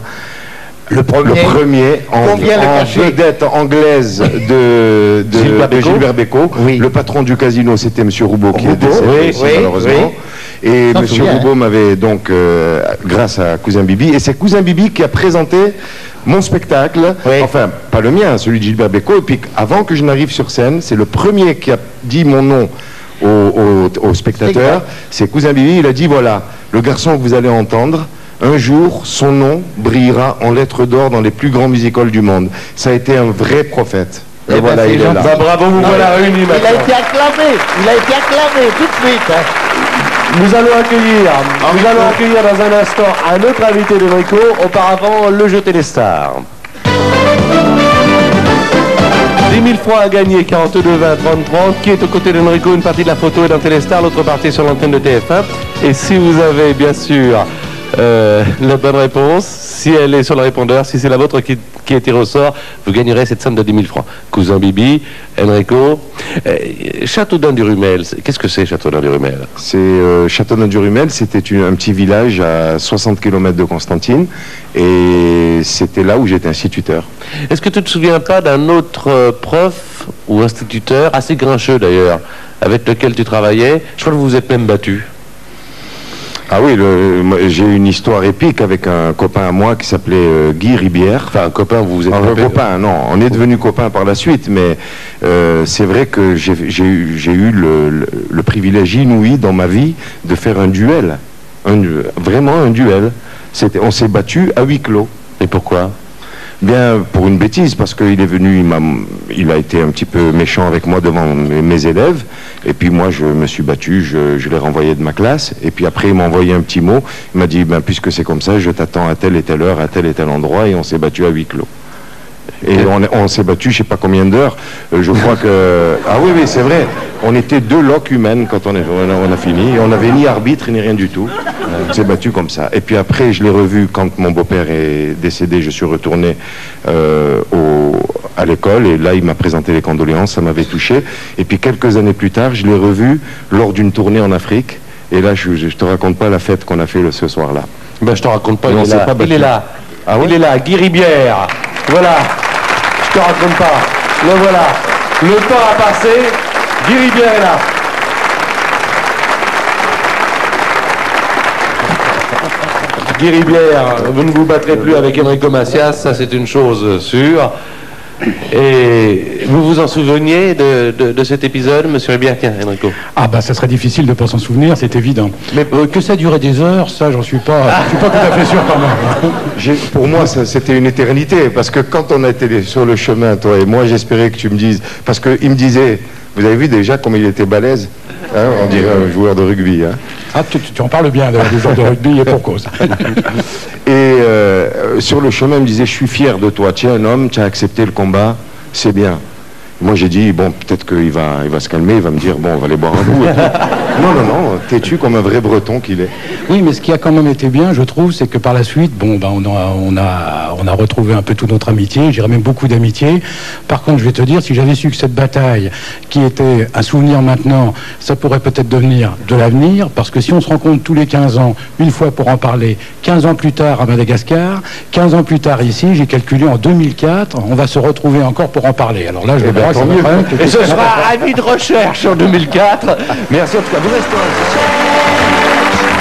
Le premier. Le premier en, Combien le en cachet vedette anglaise de, de, Gilbert de Bécaud. Gilbert Bécaud. Oui. Le patron du casino, c'était M. Roubaud qui est Roubaud, décédé oui, aussi, oui, malheureusement. Et Ça, M. c'est bien, Roubaud hein. m'avait donc, euh, grâce à Cousin Bibi, et c'est Cousin Bibi qui a présenté mon spectacle, Oui. enfin pas le mien, celui de Gilbert Bécaud, et puis avant que je n'arrive sur scène, c'est le premier qui a dit mon nom aux, aux- aux spectateurs, c'est Cousin Bibi, il a dit voilà, le garçon que vous allez entendre, un jour, son nom brillera en lettres d'or dans les plus grands music-halls du monde. Ça a été un vrai prophète. Et Eh ben, voilà, c'est il est là. gentil. Bah, bravo, vous voilà réunis Il a maintenant. été acclamé. Il a été acclamé tout de suite. hein. Nous allons accueillir, nous allons accueillir dans un instant un autre invité d'Enrico, auparavant le jeu Téléstar. dix mille francs à gagner, quarante-deux vingt trente trente. Qui est aux côtés d'Enrico? Une partie de la photo est dans Téléstar, l'autre partie sur l'antenne de T F un. Et si vous avez bien sûr euh, la bonne réponse, si elle est sur le répondeur, si c'est la vôtre qui, qui est tirée au sort, vous gagnerez cette somme de dix mille francs. Cousin Bibi, Enrico, euh, Châteaudun-du-Rumel, qu'est-ce que c'est Châteaudun-du-Rumel? C'est euh, Châteaudun-du-Rumel, c'était une- un petit village à soixante kilomètres de Constantine, et c'était là où j'étais instituteur. Est-ce que tu ne te souviens pas d'un autre euh, prof ou instituteur, assez grincheux d'ailleurs, avec lequel tu travaillais? Je crois que vous vous êtes même battu. Ah oui, le- moi, j'ai une histoire épique avec un copain à moi qui s'appelait euh, Guy Ribière. Enfin, un copain, vous vous êtes Un trompé. copain, non, on est devenus copains par la suite, mais euh, c'est vrai que j'ai j'ai eu, j'ai eu le, le- le privilège inouï dans ma vie de faire un duel. Un du- vraiment un duel. C'était, on s'est battu à huis clos. Et pourquoi? Bien, pour une bêtise, parce qu'il est venu, il, m'a, il a été un petit peu méchant avec moi devant mes, mes élèves, et puis moi je me suis battu, je, je l'ai renvoyé de ma classe, et puis après il m'a envoyé un petit mot, il m'a dit, ben, puisque c'est comme ça, je t'attends à telle et telle heure, à tel et tel endroit, et on s'est battu à huis clos. Et on, on s'est battu, je sais pas combien d'heures, euh, je crois que... Ah oui, oui, c'est vrai, on était deux loques humaines quand on, est, on, a, on a fini, et on n'avait ni arbitre ni rien du tout. On s'est battu comme ça. Et puis après, je l'ai revu quand mon beau-père est décédé, je suis retourné euh, au, à l'école, et là, il m'a présenté les condoléances, ça m'avait touché. Et puis quelques années plus tard, je l'ai revu lors d'une tournée en Afrique, et là, je, je te raconte pas la fête qu'on a fait le, ce soir-là. Ben, je te raconte pas, Et il on est, s'est là. pas il battu. est là. Ah ouais Il est là, Guy Ribière. Voilà. Je te raconte pas. Le voilà. Le temps a passé. Guy Ribière est là. Guy Ribière, vous ne vous battrez plus avec Enrico Macias, ça c'est une chose sûre. Et vous vous en souveniez de, de, de cet épisode, monsieur Ribière? Tiens, Enrico. Ah bah ça serait difficile de ne pas s'en souvenir, c'est évident. Mais euh, que ça durait des heures, ça j'en suis pas, je suis pas tout à fait sûr quand même. J'ai- Pour moi, ça, c'était une éternité, parce que quand on a été sur le chemin, toi et moi, j'espérais que tu me dises, parce qu'il me disait, vous avez vu déjà comme il était balèze, hein, on dirait un joueur de rugby. Hein. Ah tu, tu- tu en parles bien de- des joueurs de rugby et pour cause. Et euh, sur le chemin, il me disait, je suis fier de toi, tu es un homme, tu as accepté le combat, c'est bien. Moi j'ai dit, bon, peut-être qu'il va, il va se calmer, il va me dire, bon, on va aller boire un coup. Et tout. Non, non, non, têtu comme un vrai breton qu'il est. Oui, mais ce qui a quand même été bien, je trouve, c'est que par la suite, bon, ben, on, a, on, a, on a retrouvé un peu toute notre amitié, je dirais même beaucoup d'amitié. Par contre, je vais te dire, si j'avais su que cette bataille, qui était un souvenir maintenant, ça pourrait peut-être devenir de l'avenir, parce que si on se rencontre tous les quinze ans, une fois pour en parler, quinze ans plus tard à Madagascar, quinze ans plus tard ici, j'ai calculé en deux mille quatre, on va se retrouver encore pour en parler. Alors là, je Eh ben, verrai, tant ça va mieux. quand même quelque Et ce chose. sera avis de recherche en deux mille quatre. Merci en tout cas, vous restez là.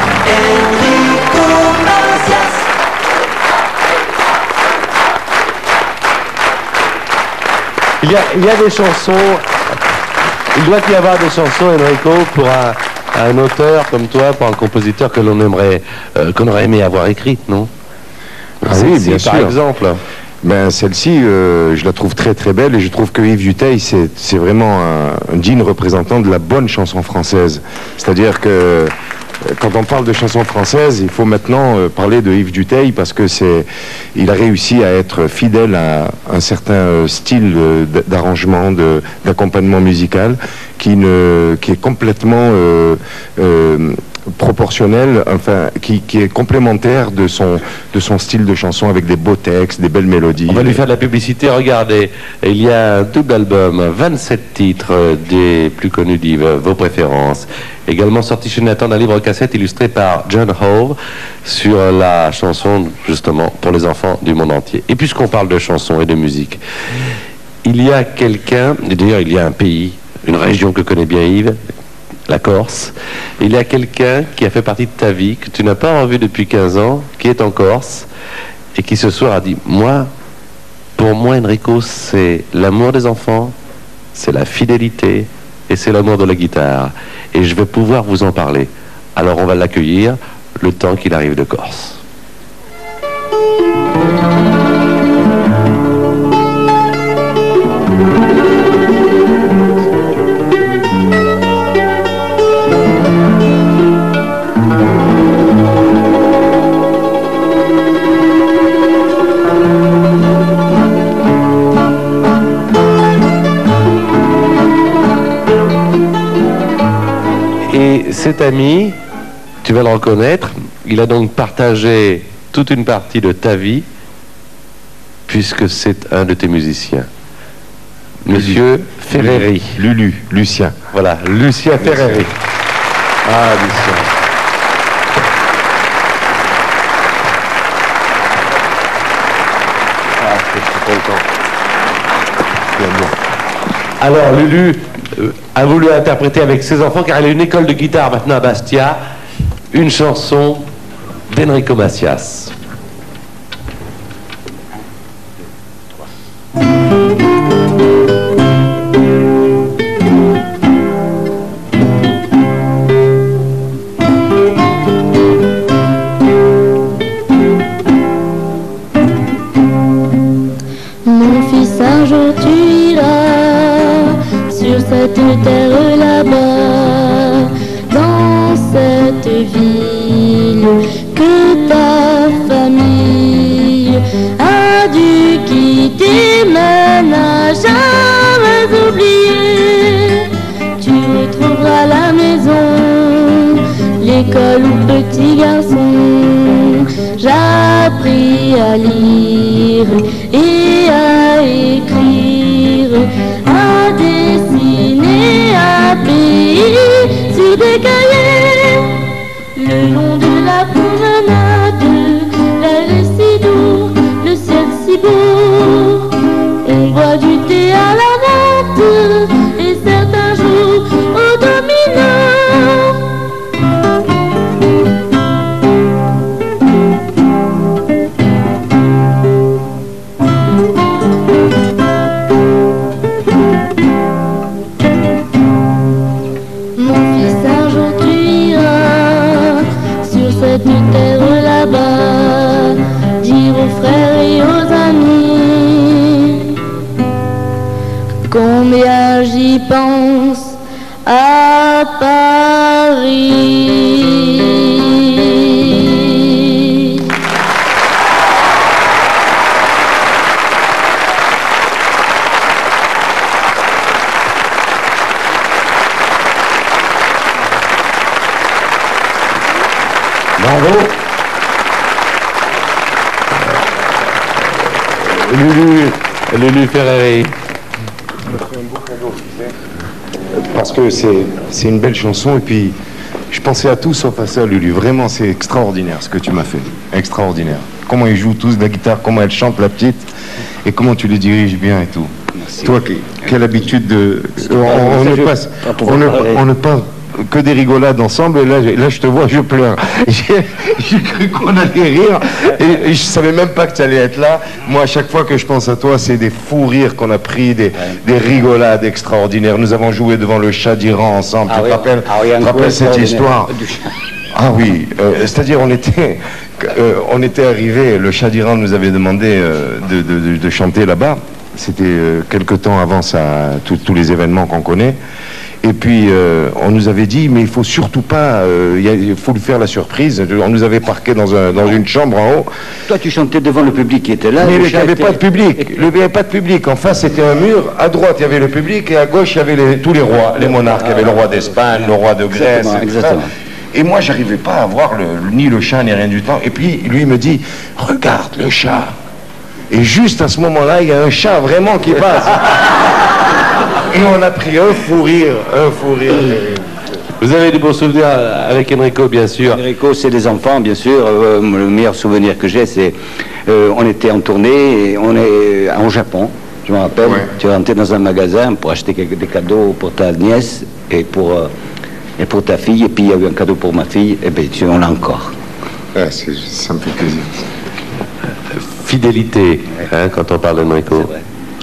Il y, a, il y a des chansons, il doit y avoir des chansons, Enrico, pour un, un auteur comme toi, pour un compositeur que l'on aimerait, euh, qu'on aurait aimé avoir écrite, non? Ah oui, Celle-ci, bien par sûr. exemple. Ben, celle-ci, euh, je la trouve très très belle, et je trouve que Yves Duteil, c'est c'est vraiment un, un digne représentant de la bonne chanson française. C'est-à-dire que euh, quand on parle de chanson française, il faut maintenant euh, parler de Yves Duteil, parce que c'est, il a réussi à être fidèle à un certain euh, style euh, d- d'arrangement, de- d'accompagnement musical, qui, ne, qui est complètement euh, euh, proportionnel, enfin, qui, qui est complémentaire de son, de son style de chanson, avec des beaux textes, des belles mélodies. On va lui faire de la publicité, regardez, il y a un double album, vingt-sept titres euh, des plus connus d'Yves, vos préférences. Également sorti chez Nathan d'un livre cassette illustré par John Hove sur la chanson, justement, pour les enfants du monde entier. Et puisqu'on parle de chansons et de musique, il y a quelqu'un, et d'ailleurs il y a un pays, une région que connaît bien Yves, la Corse. Il y a quelqu'un qui a fait partie de ta vie, que tu n'as pas revu depuis quinze ans, qui est en Corse, et qui ce soir a dit, moi, pour moi, Enrico, c'est l'amour des enfants, c'est la fidélité, et c'est l'amour de la guitare. Et je vais pouvoir vous en parler. Alors on va l'accueillir le temps qu'il arrive de Corse. Thank you. cet ami, tu vas le reconnaître, il a donc partagé toute une partie de ta vie, puisque c'est un de tes musiciens. Monsieur Ferreri. Lulu, Lucien. Voilà, Lucien Ferreri. Ah, Lucien. Ah, je suis content. Alors, Lulu euh, a voulu interpréter avec ses enfants, car elle a une école de guitare maintenant à Bastia, une chanson d'Enrico Macias. Mon fils, un jour tu iras sur cette terre là-bas, dans cette ville que ta famille a dû quitter, mais n'a jamais oublié. Tu retrouveras la maison, l'école où petit garçon j'ai appris à lire et à écrire, à dessiner, à payer sur des cahiers. Le long de la promenade, l'air est si doux, le ciel si beau. On boit du thé à la menthe et certains jours au domino. Dire aux frères et aux amis combien j'y pense à Paris. Bravo. Lulu, Lulu Ferreri. Parce que c'est c'est une belle chanson et puis je pensais à tout sauf à ça, Lulu. Vraiment, c'est extraordinaire ce que tu m'as fait. Extraordinaire. Comment ils jouent tous de la guitare, comment elle chante la petite et comment tu les diriges bien et tout. Merci. Toi, que- quelle habitude de... On, on ne passe... On ne, on ne parle que des rigolades ensemble et là, j'ai- là je te vois, je pleure. J'ai j'ai cru qu'on allait rire et, et je savais même pas que tu allais être là. Moi, à chaque fois que je pense à toi, c'est des fous rires qu'on a pris, des, des rigolades extraordinaires. Nous avons joué devant le chat d'Iran ensemble. Ah tu te oui, rappelles, ah oui, un tu te coup rappelles cette extraordinaire. histoire? Ah oui, euh, c'est-à-dire on était, euh, on était arrivé, le Shah d'Iran nous avait demandé euh, de, de- de- de chanter là-bas. C'était euh, quelque temps avant ça, tous tous les événements qu'on connaît. Et puis euh, on nous avait dit, mais il faut surtout pas, euh, il y a- il faut lui faire la surprise. On nous avait parqué dans, un- dans une chambre en haut. Toi, tu chantais devant le public qui était là. Mais le il n'y chat avait était- pas de public. Il n'y avait pas de public. En face, c'était un mur. À droite, il y avait le public. Et à gauche, il y avait les- tous les rois, les monarques. Il y avait le roi d'Espagne, le roi de Grèce. Exactement, et tout ça. exactement. Et moi, j'arrivais pas à voir le, ni le chat, ni rien du tout. Et puis, lui il me dit, regarde le chat. Et juste à ce moment-là, il y a un chat vraiment qui passe. Et on a pris un fou rire, un fou rire. Vous avez des bons souvenirs avec Enrico, bien sûr. Enrico, c'est des enfants, bien sûr. Euh, le meilleur souvenir que j'ai, c'est euh, on était en tournée, et on est au Japon. Je me rappelle, Ouais. tu es rentré dans un magasin pour acheter quelques, des cadeaux pour ta nièce et pour, euh, et pour ta fille. Et puis il y a eu un cadeau pour ma fille. Et bien, tu en as encore. Ouais, c'est- ça me fait plaisir. Fidélité, hein, quand on parle d'Enrico. C'est vrai.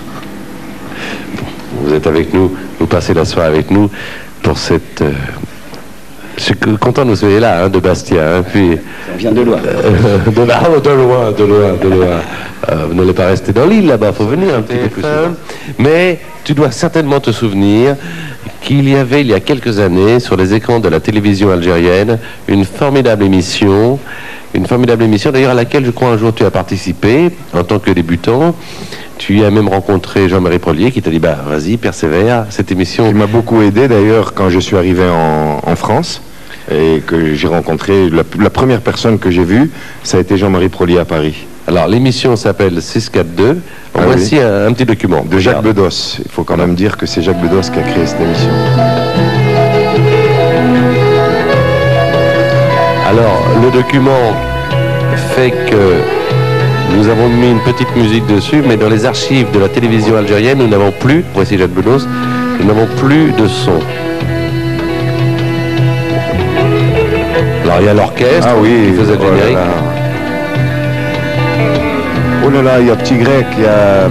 Vous êtes avec nous, vous passez la soirée avec nous pour cette... euh, je suis content que vous soyez là, hein, de Bastia. Hein, puis, On vient de loin. euh, de, là, oh, de loin, de loin, de loin. Euh, vous n'allez pas rester dans l'île là-bas, il faut venir un petit peu plus souvent. Mais tu dois certainement te souvenir qu'il y avait, il y a quelques années, sur les écrans de la télévision algérienne, une formidable émission, une formidable émission d'ailleurs à laquelle je crois un jour tu as participé en tant que débutant. Tu y as même rencontré Jean-Marie Prolier qui t'a dit, bah vas-y, persévère, cette émission... Il m'a beaucoup aidé d'ailleurs quand je suis arrivé en, en France. et que j'ai rencontré, la, la première personne que j'ai vue, ça a été Jean-Marie Prolier à Paris. Alors l'émission s'appelle six cent quarante-deux. Ah Voici oui. un, un petit document. De Jacques Bedos. Il faut quand même dire que c'est Jacques Bedos qui a créé cette émission. Alors le document fait que nous avons mis une petite musique dessus, mais dans les archives de la télévision algérienne, nous n'avons plus, voici Jacques Bedos, nous n'avons plus de son. Alors il y a l'orchestre Ah oui, qui faisait le oh là générique. là. Oh là là, il y a Petit Grec, il y a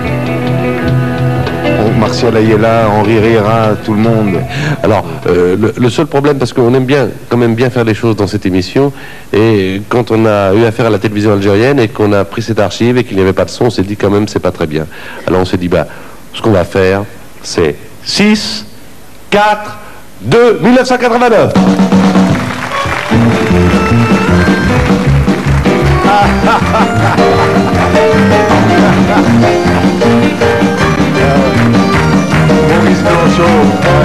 oh, Martial Ayala, Henri Riera, tout le monde. Alors, euh, le, le seul problème, parce qu'on aime bien, quand même bien faire les choses dans cette émission, et quand on a eu affaire à la télévision algérienne et qu'on a pris cette archive et qu'il n'y avait pas de son, on s'est dit quand même c'est pas très bien. Alors on s'est dit, bah, ce qu'on va faire, c'est six, quatre, deux, mille neuf cent quatre-vingt-neuf. Maurice Blanchot,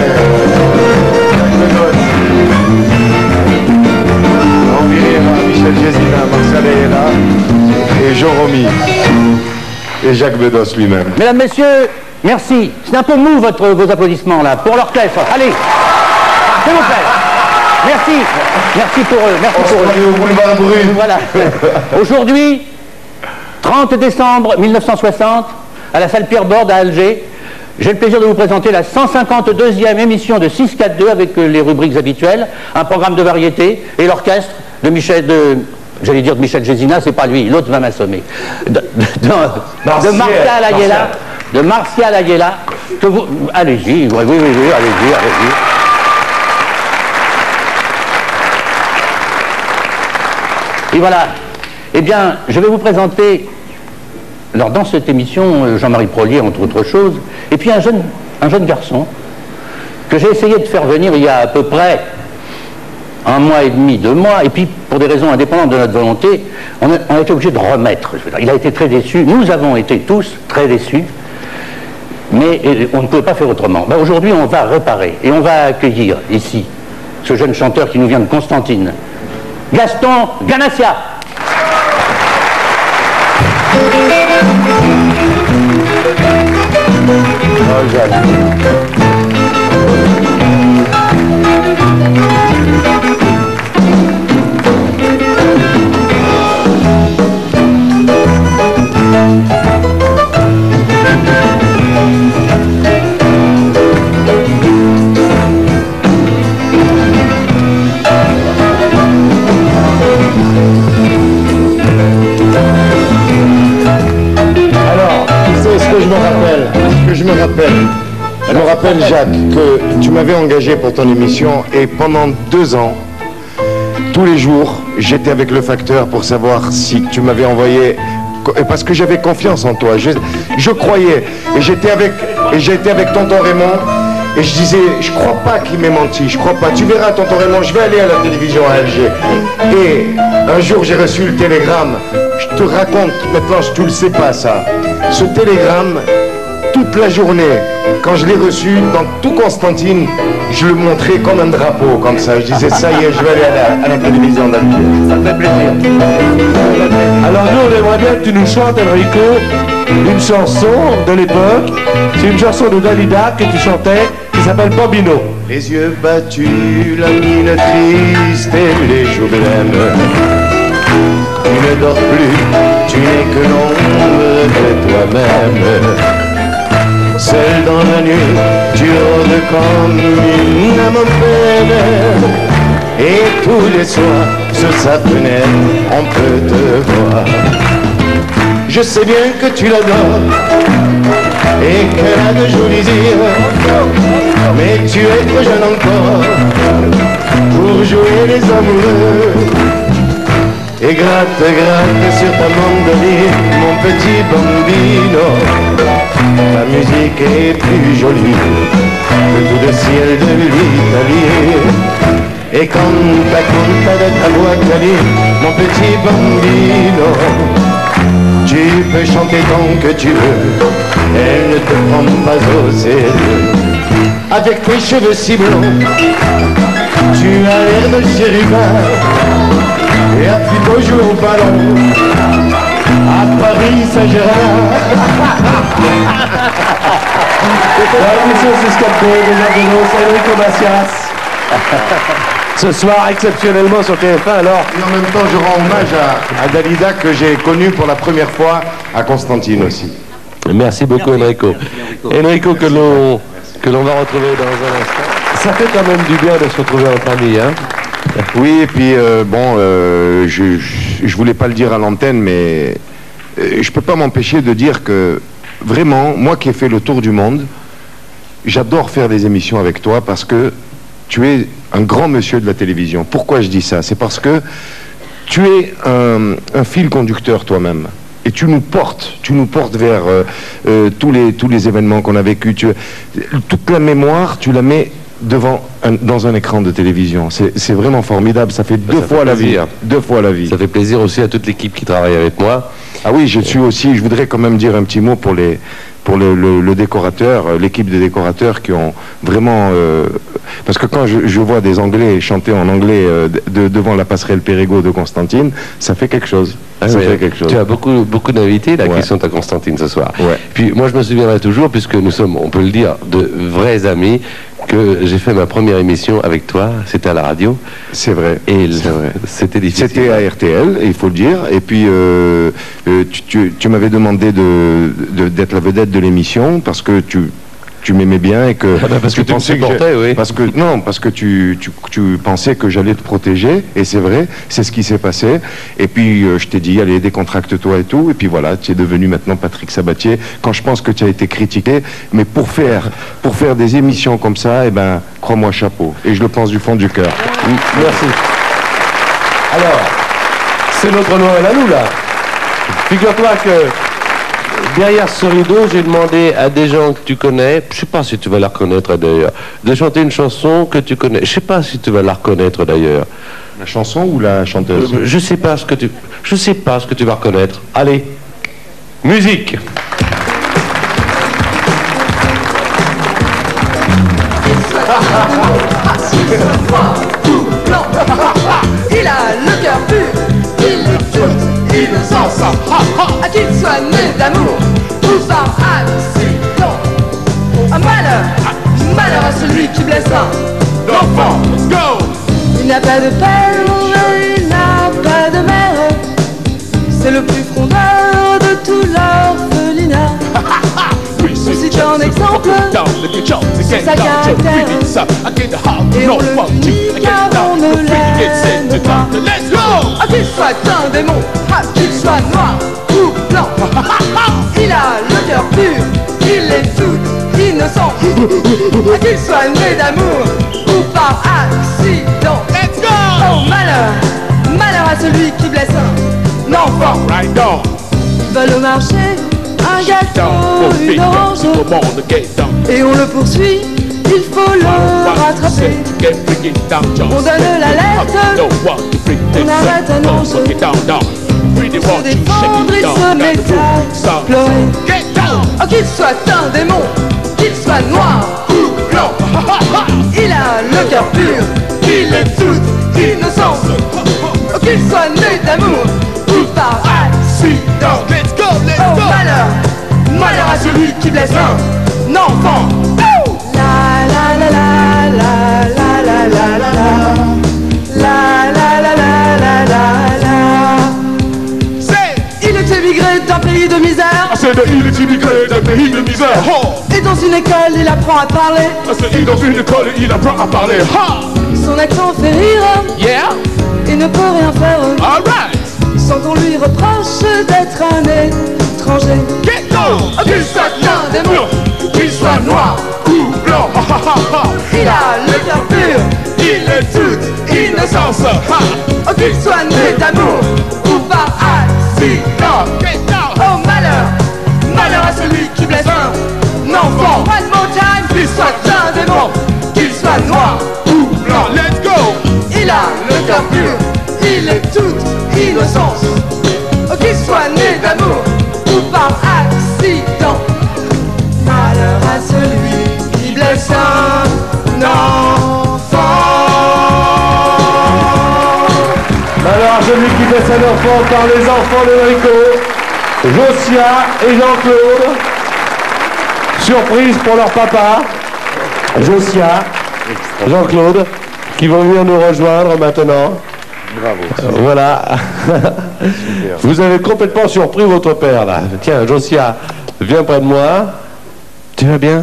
Henri Riera, Michel Gézina, Martial Ayala et Jean Romy. Et Jacques Bedos lui-même. Mesdames, Messieurs, merci. C'est un peu mou votre, vos applaudissements là, pour l'orchestre. Allez, s'il vous plaît. Merci. Merci pour eux. Merci pour eux. Voilà. Aujourd'hui, trente décembre mille neuf cent soixante, à la salle Pierre Borde à Alger, j'ai le plaisir de vous présenter la cent cinquante-deuxième émission de six cent quarante-deux avec euh, les rubriques habituelles, un programme de variété et l'orchestre de Michel, de, j'allais dire de Michel Gézina, c'est pas lui, l'autre va m'assommer, de, de, de, de Martial Ayala, de Martial Ayala, que vous, allez-y, oui, oui, oui, oui, allez-y, allez-y. Et voilà. Eh bien, je vais vous présenter, alors dans cette émission, Jean-Marie Prolier, entre autres choses, et puis un jeune, un jeune garçon que j'ai essayé de faire venir il y a à peu près un mois et demi, deux mois, et puis pour des raisons indépendantes de notre volonté, on a, on a été obligé de remettre. Je veux dire, il a été très déçu, nous avons été tous très déçus, mais on ne pouvait pas faire autrement. Ben, aujourd'hui, on va réparer, et on va accueillir ici ce jeune chanteur qui nous vient de Constantine, Gaston Ganassia. Oh, Jacques. je me rappelle, que je me rappelle, je me rappelle, Jacques, que tu m'avais engagé pour ton émission Et pendant deux ans, tous les jours, j'étais avec le facteur pour savoir si tu m'avais envoyé, parce que j'avais confiance en toi. Je, je croyais, et j'étais avec, et j'étais avec tonton Raymond, et je disais, je crois pas qu'il m'ait menti, je crois pas. Tu verras, tonton Raymond, je vais aller à la télévision à Alger. Et un jour, j'ai reçu le télégramme. Je te raconte, maintenant, tu le sais pas, ça. Ce télégramme, toute la journée, quand je l'ai reçu, dans tout Constantine, je le montrais comme un drapeau, comme ça. Je disais, ça y est, je vais aller à la, à la télévision d'Alger. Ça me fait plaisir. Alors nous, on aimerait bien que tu nous chantes, Enrico, une chanson de l'époque. C'est une chanson de Dalida que tu chantais, qui s'appelle Bambino. Les yeux battus, la mine triste et les joues blêmes. Tu ne dors plus, tu n'es que l'ombre de toi-même. Seul dans la nuit, tu rôdes comme une âme en peine. Et tous les soirs, sur sa fenêtre, on peut te voir. Je sais bien que tu l'adores et qu'elle a de jolis yeux, mais tu es trop jeune encore pour jouer les amoureux. Et gratte, gratte sur ta mandoline, mon petit bambino. Ta musique est plus jolie que tout le ciel de l'Italie. Et canta, canta de ta voix câline, mon petit bambino. Tu peux chanter tant que tu veux, elle ne te prend pas au sérieux. avec tes cheveux si blonds. Tu as l'air de chérubin et à plutôt jouer au ballon à Paris Saint-Germain. La mission Suscapé, des Argonos, Enrico Macias. Ce soir, exceptionnellement sur T F un, alors. Et en même temps, je rends hommage à, à Dalida que j'ai connue pour la première fois à Constantine aussi. Merci beaucoup, Enrico. Enrico, que l'on que l'on va retrouver dans un instant. Ça fait quand même du bien de se retrouver entre amis, hein. Oui, et puis euh, bon, euh, je, je je voulais pas le dire à l'antenne, mais euh, je peux pas m'empêcher de dire que vraiment, moi qui ai fait le tour du monde, j'adore faire des émissions avec toi parce que tu es un grand monsieur de la télévision. Pourquoi je dis ça? C'est parce que tu es un, un fil conducteur toi-même. Et tu nous portes, tu nous portes vers euh, euh, tous les tous les événements qu'on a vécus. Tu, toute la mémoire, tu la mets devant un, dans un écran de télévision. C'est c'est vraiment formidable. Ça fait deux ça fois fait la vie. plaisir. Deux fois la vie. Ça fait plaisir aussi à toute l'équipe qui travaille avec moi. Ah oui, je suis aussi. Je voudrais quand même dire un petit mot pour les pour le, le, le décorateur, l'équipe de décorateurs qui ont vraiment... Euh, parce que quand je, je vois des Anglais chanter en anglais euh, de, devant la passerelle Pérégaux de Constantine, ça fait quelque chose. Ah ça oui, fait quelque chose. Tu as beaucoup, beaucoup d'invités là, Ouais. qui sont à Constantine ce soir. Ouais. Puis moi je me souviendrai toujours, puisque nous sommes, on peut le dire, de vrais amis, que j'ai fait ma première émission avec toi, c'était à la radio. C'est vrai. Et le- c'était difficile. C'était à R T L, il faut le dire. Et puis, euh, euh, tu, tu- tu m'avais demandé de, de- d'être la vedette de l'émission parce que tu, tu m'aimais bien et que Ah bah parce que tu me pensais supportais, j'ai- oui. parce que non, parce que tu, tu, tu pensais que j'allais te protéger. Et c'est vrai, c'est ce qui s'est passé. Et puis, euh, je t'ai dit, allez, décontracte-toi et tout. Et puis voilà, tu es devenu maintenant Patrick Sabatier. Quand je pense que tu as été critiqué, mais pour faire, pour faire des émissions comme ça, eh ben, crois-moi, chapeau. Et je le pense du fond du cœur. Merci. Alors, c'est notre Noël à nous, là. Figure-toi que derrière ce rideau, j'ai demandé à des gens que tu connais, je sais pas si tu vas la reconnaître d'ailleurs, de chanter une chanson que tu connais. Je sais pas si tu vas la reconnaître d'ailleurs. La chanson ou la chanteuse? Euh, Je sais pas ce que tu, je sais pas ce que tu vas reconnaître. Allez, musique. Il a le cœur pur, il est toute innocence. À qu'il soit né d'amour ou par accident. Un malheur, malheur à celui qui blessera l'enfant. Let's go. Il n'a pas de père, il n'a pas de mère. C'est le plus frondeur de tout l'orphelinat. On cite un exemple sur sa caractère. Et on le dit car on ne l'aime pas. Let's go! Ah, qu'il soit un démon, ah, qu'il soit noir ou blanc. Il a le cœur pur, il est tout innocent. Ah, qu'il soit né d'amour ou par accident. Let's go! Oh malheur, malheur à celui qui blesse un enfant. Right on. Il vole au marché un gâteau, une orange, et on le poursuit, il faut le rattraper. On donne l'alerte, on arrête un ange. Pour se défendre, il se met à pleurer. Oh, qu'il soit un démon, qu'il soit noir ou blanc, il a le cœur pur, il est toute innocence. Oh, qu'il soit né d'amour ou par accident. Let's go, let's go. Oh malheur, malheur à celui qui blesse un enfant. La la la la la la la la la la la la la la la. C'est, il est émigré d'un pays de misère. C'est de il est immigré d'un pays de misère. Oh. Et dans une école, il apprend à parler. C'est dans une école, il apprend à parler. Ha. Son accent fait rire. Yeah. Il ne peut rien faire. Alright. Sans qu'on lui reproche d'être un étranger. Get down. Oh, qu'il soit un démon, qu'il soit noir ou blanc. il a le cœur pur, il est toute innocence. Oh, qu'il soit né d'amour ou par accident. Oh malheur, malheur à celui qui blesse un enfant. One more time, qu'il soit un démon, qu'il soit noir ou blanc. Let's go. Il a le cœur pur, il est toute innocence. Oh, qu'il soit né d'amour ou par accident. Malheur à celui qui blesse un scène enfant par les enfants d'Enrico, Josia et Jean-Claude. Surprise pour leur papa, Josia, Jean-Claude, qui vont venir nous rejoindre maintenant. Bravo. Euh, voilà. Vous avez complètement surpris votre père là. Tiens, Josia, viens près de moi. Tu vas bien?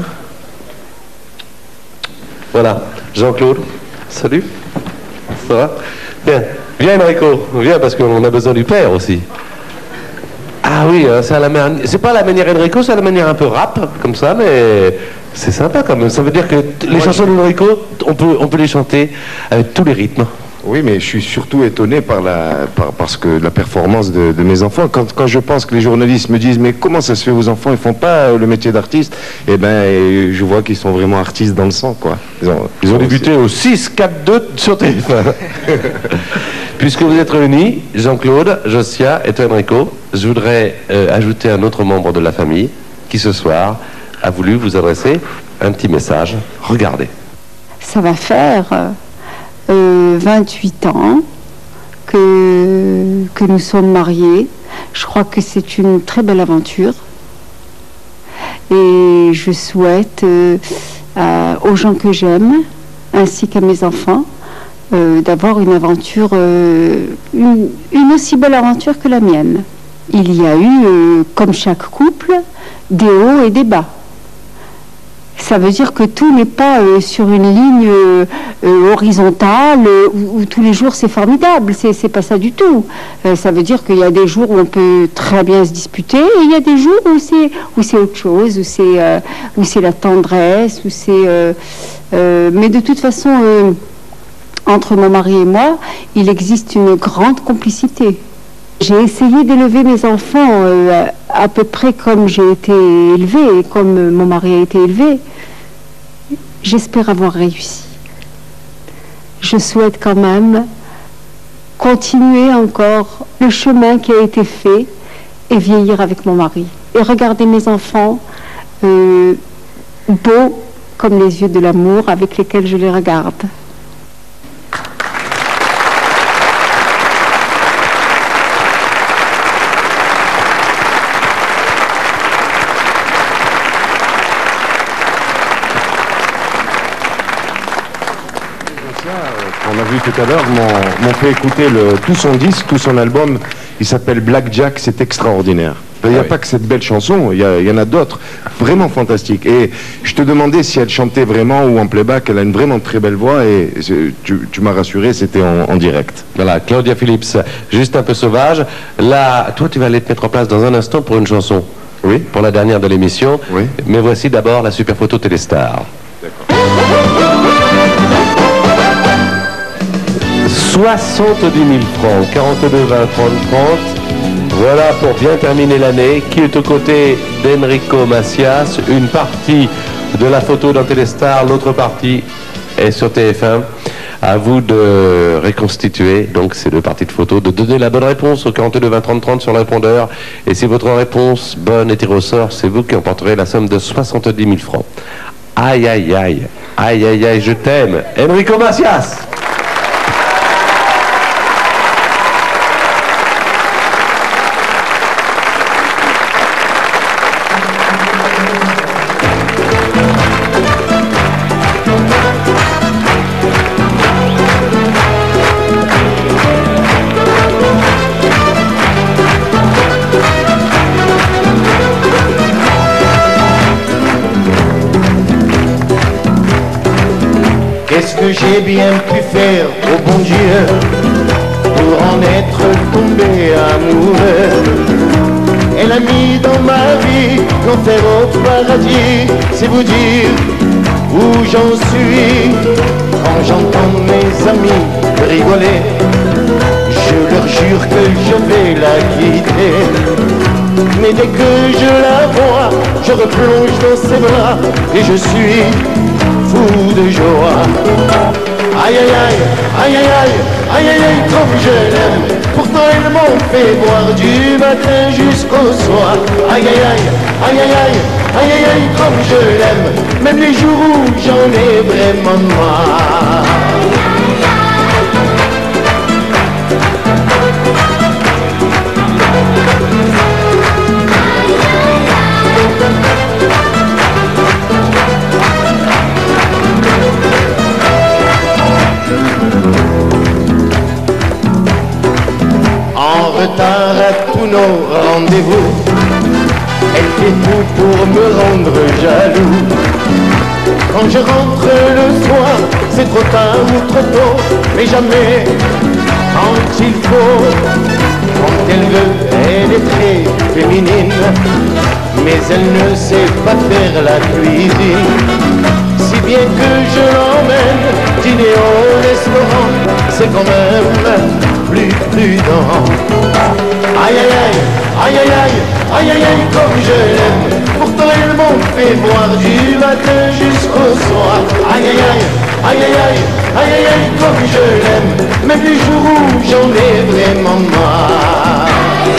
Voilà. Jean-Claude, salut. Ça va? Bien. Viens Enrico, viens parce qu'on a besoin du père aussi. Ah oui, hein, c'est à la manière. C'est pas à la manière Enrico, c'est à la manière un peu rap, comme ça, mais c'est sympa quand même. Ça veut dire que les Moi, chansons je... d'Enrico, on peut, on peut les chanter avec tous les rythmes. Oui, mais je suis surtout étonné par la, par, parce que la performance de, de mes enfants. Quand, quand je pense que les journalistes me disent, mais comment ça se fait, vos enfants, ils font pas le métier d'artiste? Eh ben, je vois qu'ils sont vraiment artistes dans le sang, quoi. Ils ont, ils ont débuté au six quatre deux sur T F un. Puisque vous êtes réunis, Jean-Claude, Josia et toi, Enrico, je voudrais euh, ajouter un autre membre de la famille qui, ce soir, a voulu vous adresser un petit message. Regardez. Ça va faire euh, vingt-huit ans que, que nous sommes mariés. Je crois que c'est une très belle aventure. Et je souhaite euh, euh, aux gens que j'aime, ainsi qu'à mes enfants, Euh, d'avoir une aventure, euh, une, une aussi belle aventure que la mienne. Il y a eu, euh, comme chaque couple, des hauts et des bas. Ça veut dire que tout n'est pas euh, sur une ligne euh, euh, horizontale euh, où, où tous les jours c'est formidable. C'est, c'est pas ça du tout. Euh, ça veut dire qu'il y a des jours où on peut très bien se disputer et il y a des jours où c'est, où c'est autre chose, où c'est, euh, où c'est la tendresse, où c'est. Euh, euh, mais de toute façon. Euh, Entre mon mari et moi, il existe une grande complicité. J'ai essayé d'élever mes enfants euh, à peu près comme j'ai été élevée, et comme mon mari a été élevé. J'espère avoir réussi. Je souhaite quand même continuer encore le chemin qui a été fait et vieillir avec mon mari. Et regarder mes enfants euh, beaux comme les yeux de l'amour avec lesquels je les regarde. On a vu tout à l'heure, m'ont fait écouter le, tout son disque, tout son album. Il s'appelle Blackjack, c'est extraordinaire. Il n'y a ah oui. pas que cette belle chanson, il y, y en a d'autres vraiment fantastiques. Et je te demandais si elle chantait vraiment ou en playback. Elle a une vraiment très belle voix et tu, tu m'as rassuré, c'était en, en direct. Voilà, Claudia Phillips, juste un peu sauvage. Là, toi, tu vas aller te mettre en place dans un instant pour une chanson. Oui. Pour la dernière de l'émission. Oui. Mais voici d'abord la super photo Téléstar. D'accord. soixante-dix mille francs, quarante-deux, vingt, trente, trente. Voilà pour bien terminer l'année, qui est aux côtés d'Enrico Macias. Une partie de la photo dans Téléstar, l'autre partie est sur T F un. À vous de reconstituer donc ces deux parties de photos, de donner la bonne réponse au quarante-deux, vingt, trente, trente sur le répondeur. Et si votre réponse bonne est tirée au sort, c'est vous qui emporterez la somme de soixante-dix mille francs. Aïe, aïe, aïe, aïe, aïe, aïe, je t'aime, Enrico Macias. Qu'est-ce que j'ai bien pu faire au bon Dieu pour en être tombé amoureux? Elle a mis dans ma vie l'enfer au paradis, c'est vous dire où j'en suis. Quand j'entends mes amis rigoler, je leur jure que je vais la quitter. Mais dès que je la vois, je replonge dans ses bras et je suis fou de joie. Aïe aïe aïe, aïe aïe aïe, aïe aïe aïe, comme je l'aime. Pourtant elles m'ont fait boire du matin jusqu'au soir. Aïe aïe aïe, aïe aïe aïe, aïe aïe aïe, comme je l'aime. Même les jours où j'en ai vraiment marre. tous nos rendez-vous. Elle fait tout pour me rendre jaloux. Quand je rentre le soir, c'est trop tard ou trop tôt, mais jamais quand il faut. Quand elle veut, elle est très féminine, mais elle ne sait pas faire la cuisine. Si bien que je l'emmène dîner au restaurant, c'est quand même plus prudent. Aïe aïe aïe, aïe aïe aïe, aïe aïe aïe comme je l'aime. Pourtant elle m'en fait boire du matin jusqu'au soir. Aïe aïe aïe, aïe aïe aïe, aïe aïe aïe comme je l'aime. Même les jours où j'en ai vraiment marre.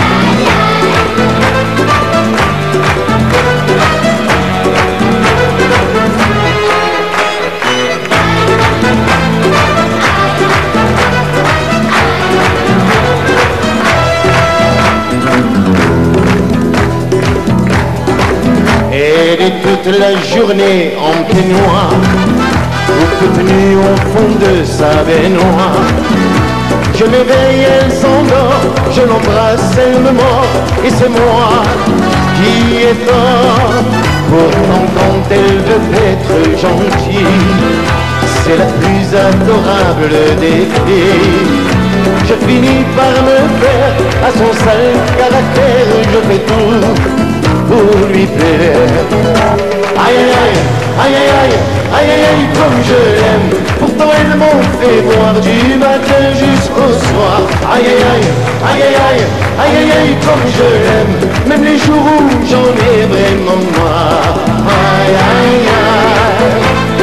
Elle est toute la journée en peignoir, ou toute nue au fond de sa baignoire. Je m'éveille, elle s'endort, je l'embrasse, elle me mord, et c'est moi qui ai tort. Pourtant quand elle veut être gentille, c'est la plus adorable des filles. Je finis par me faire à son sale caractère, je fais tout pour lui plaire. Aïe aïe aïe, aïe aïe aïe, aïe aïe aïe comme je l'aime. Pourtant elle m'en fait boire du matin jusqu'au soir. Aïe aïe aïe, aïe aïe aïe, aïe aïe aïe comme je l'aime. Même les jours où j'en ai vraiment marre. Aïe aïe aïe.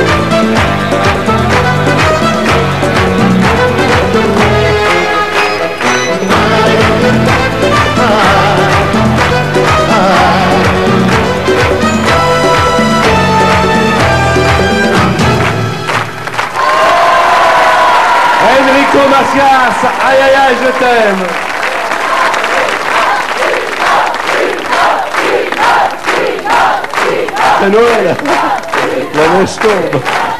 Enrico Macias, aïe aïe aïe, je t'aime. C'est Noël, la neige tombe.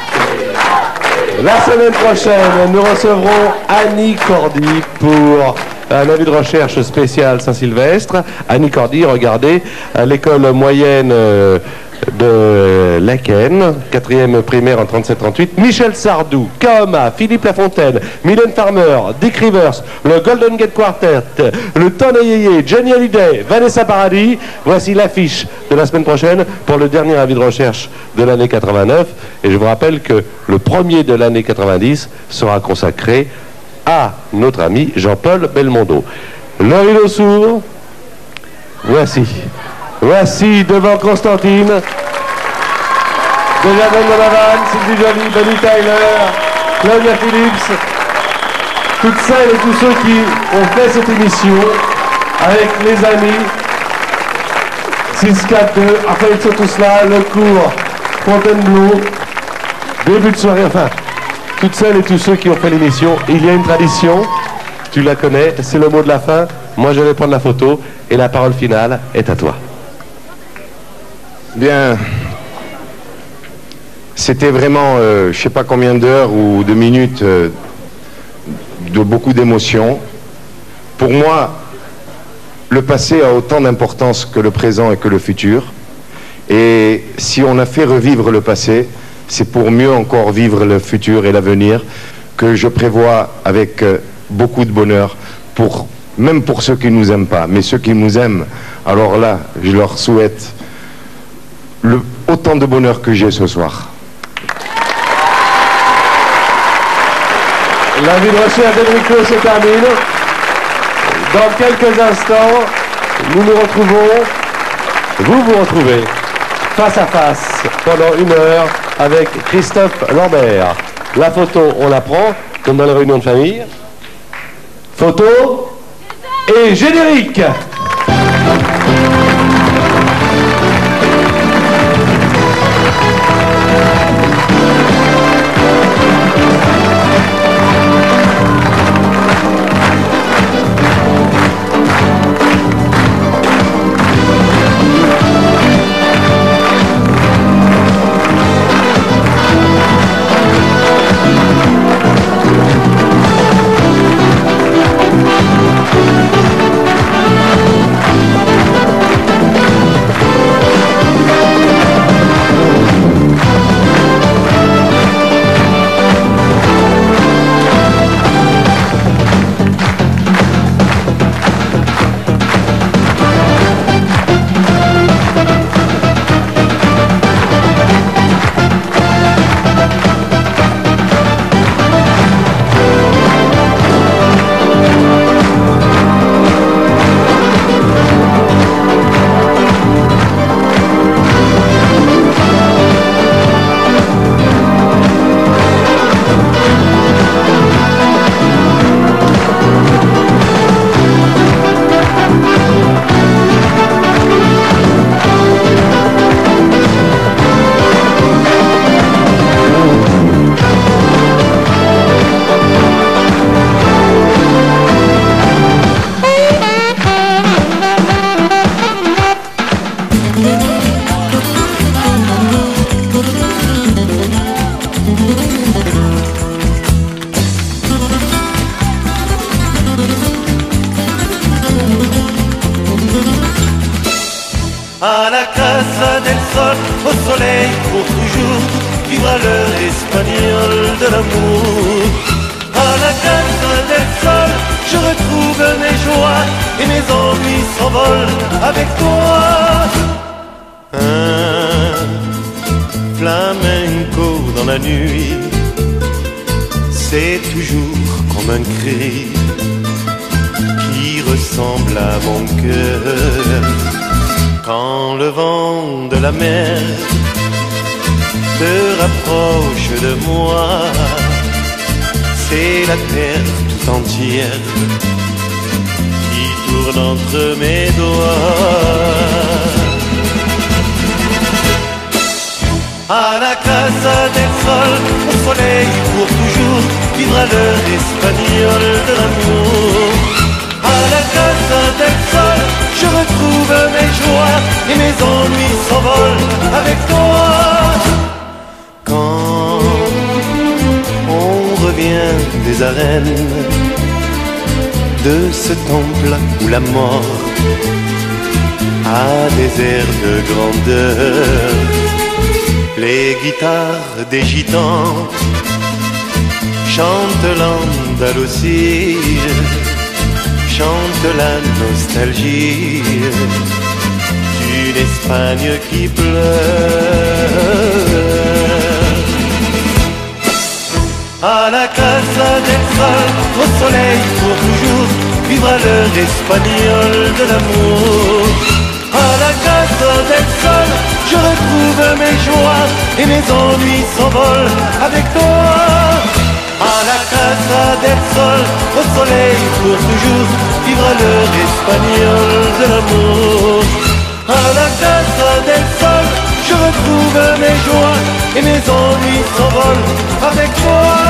La semaine prochaine, nous recevrons Annie Cordy pour un avis de recherche spécial Saint-Sylvestre. Annie Cordy, regardez, à l'école moyenne de Laken, quatrième primaire en trente-sept trente-huit, Michel Sardou, Kaoma, Philippe Lafontaine, Mylène Farmer, Dick Rivers, le Golden Gate Quartet, le Tonayeye, Johnny Hallyday, Vanessa Paradis. Voici l'affiche de la semaine prochaine pour le dernier avis de recherche de l'année quatre-vingt-neuf. Et je vous rappelle que le premier de l'année quatre-vingt-dix sera consacré à notre ami Jean-Paul Belmondo. Le rideau s'ouvre. Voici. Voici devant Constantine, déjà Ben Donovan, Sylvie Joly, Bonnie Tyler, Claudia Phillips, toutes celles et tous ceux qui ont fait cette émission avec les amis six quatre deux, enfin ils sont tous là, le cours Fontainebleau, début de soirée, enfin toutes celles et tous ceux qui ont fait l'émission. Il y a une tradition, tu la connais, c'est le mot de la fin. Moi je vais prendre la photo et la parole finale est à toi. Bien, c'était vraiment, euh, je ne sais pas combien d'heures ou de minutes euh, de beaucoup d'émotions. Pour moi, le passé a autant d'importance que le présent et que le futur. Et si on a fait revivre le passé, c'est pour mieux encore vivre le futur et l'avenir que je prévois avec euh, beaucoup de bonheur, pour, même pour ceux qui ne nous aiment pas. Mais ceux qui nous aiment, alors là, je leur souhaite Le, autant de bonheur que j'ai ce soir. La vie de recherche d'Enrico se termine. Dans quelques instants, nous nous retrouvons, vous vous retrouvez face à face pendant une heure avec Christophe Lambert. La photo, on la prend, comme dans les réunions de famille. Photo et générique. À la Casa del Sol, au soleil pour toujours, vivra l'heure espagnole de l'amour. À la Casa del Sol, je retrouve mes joies et mes ennuis s'envolent avec toi. Un flamenco dans la nuit, c'est toujours comme un cri qui ressemble à mon cœur. Quand le vent de la mer te rapproche de moi, c'est la terre tout entière qui tourne entre mes doigts. À la Casa del Sol, au soleil pour toujours, vivra l'heure espagnole de l'amour. À la Casa del Sol, je retrouve mes joies et mes ennuis s'envolent avec toi. Quand on revient des arènes, de ce temple où la mort a des airs de grandeur, les guitares des gitans chantent l'Andalousie, chante la nostalgie d'une Espagne qui pleure. À la Casa del Sol, au soleil pour toujours, vivra l'heure espagnole de l'amour. À la Casa del Sol, je retrouve mes joies et mes ennuis s'envolent avec toi. À la Casa del Sol, au soleil pour toujours, vivra l'heure espagnole de l'amour. À la Casa del Sol, je retrouve mes joies et mes ennuis s'envolent avec toi.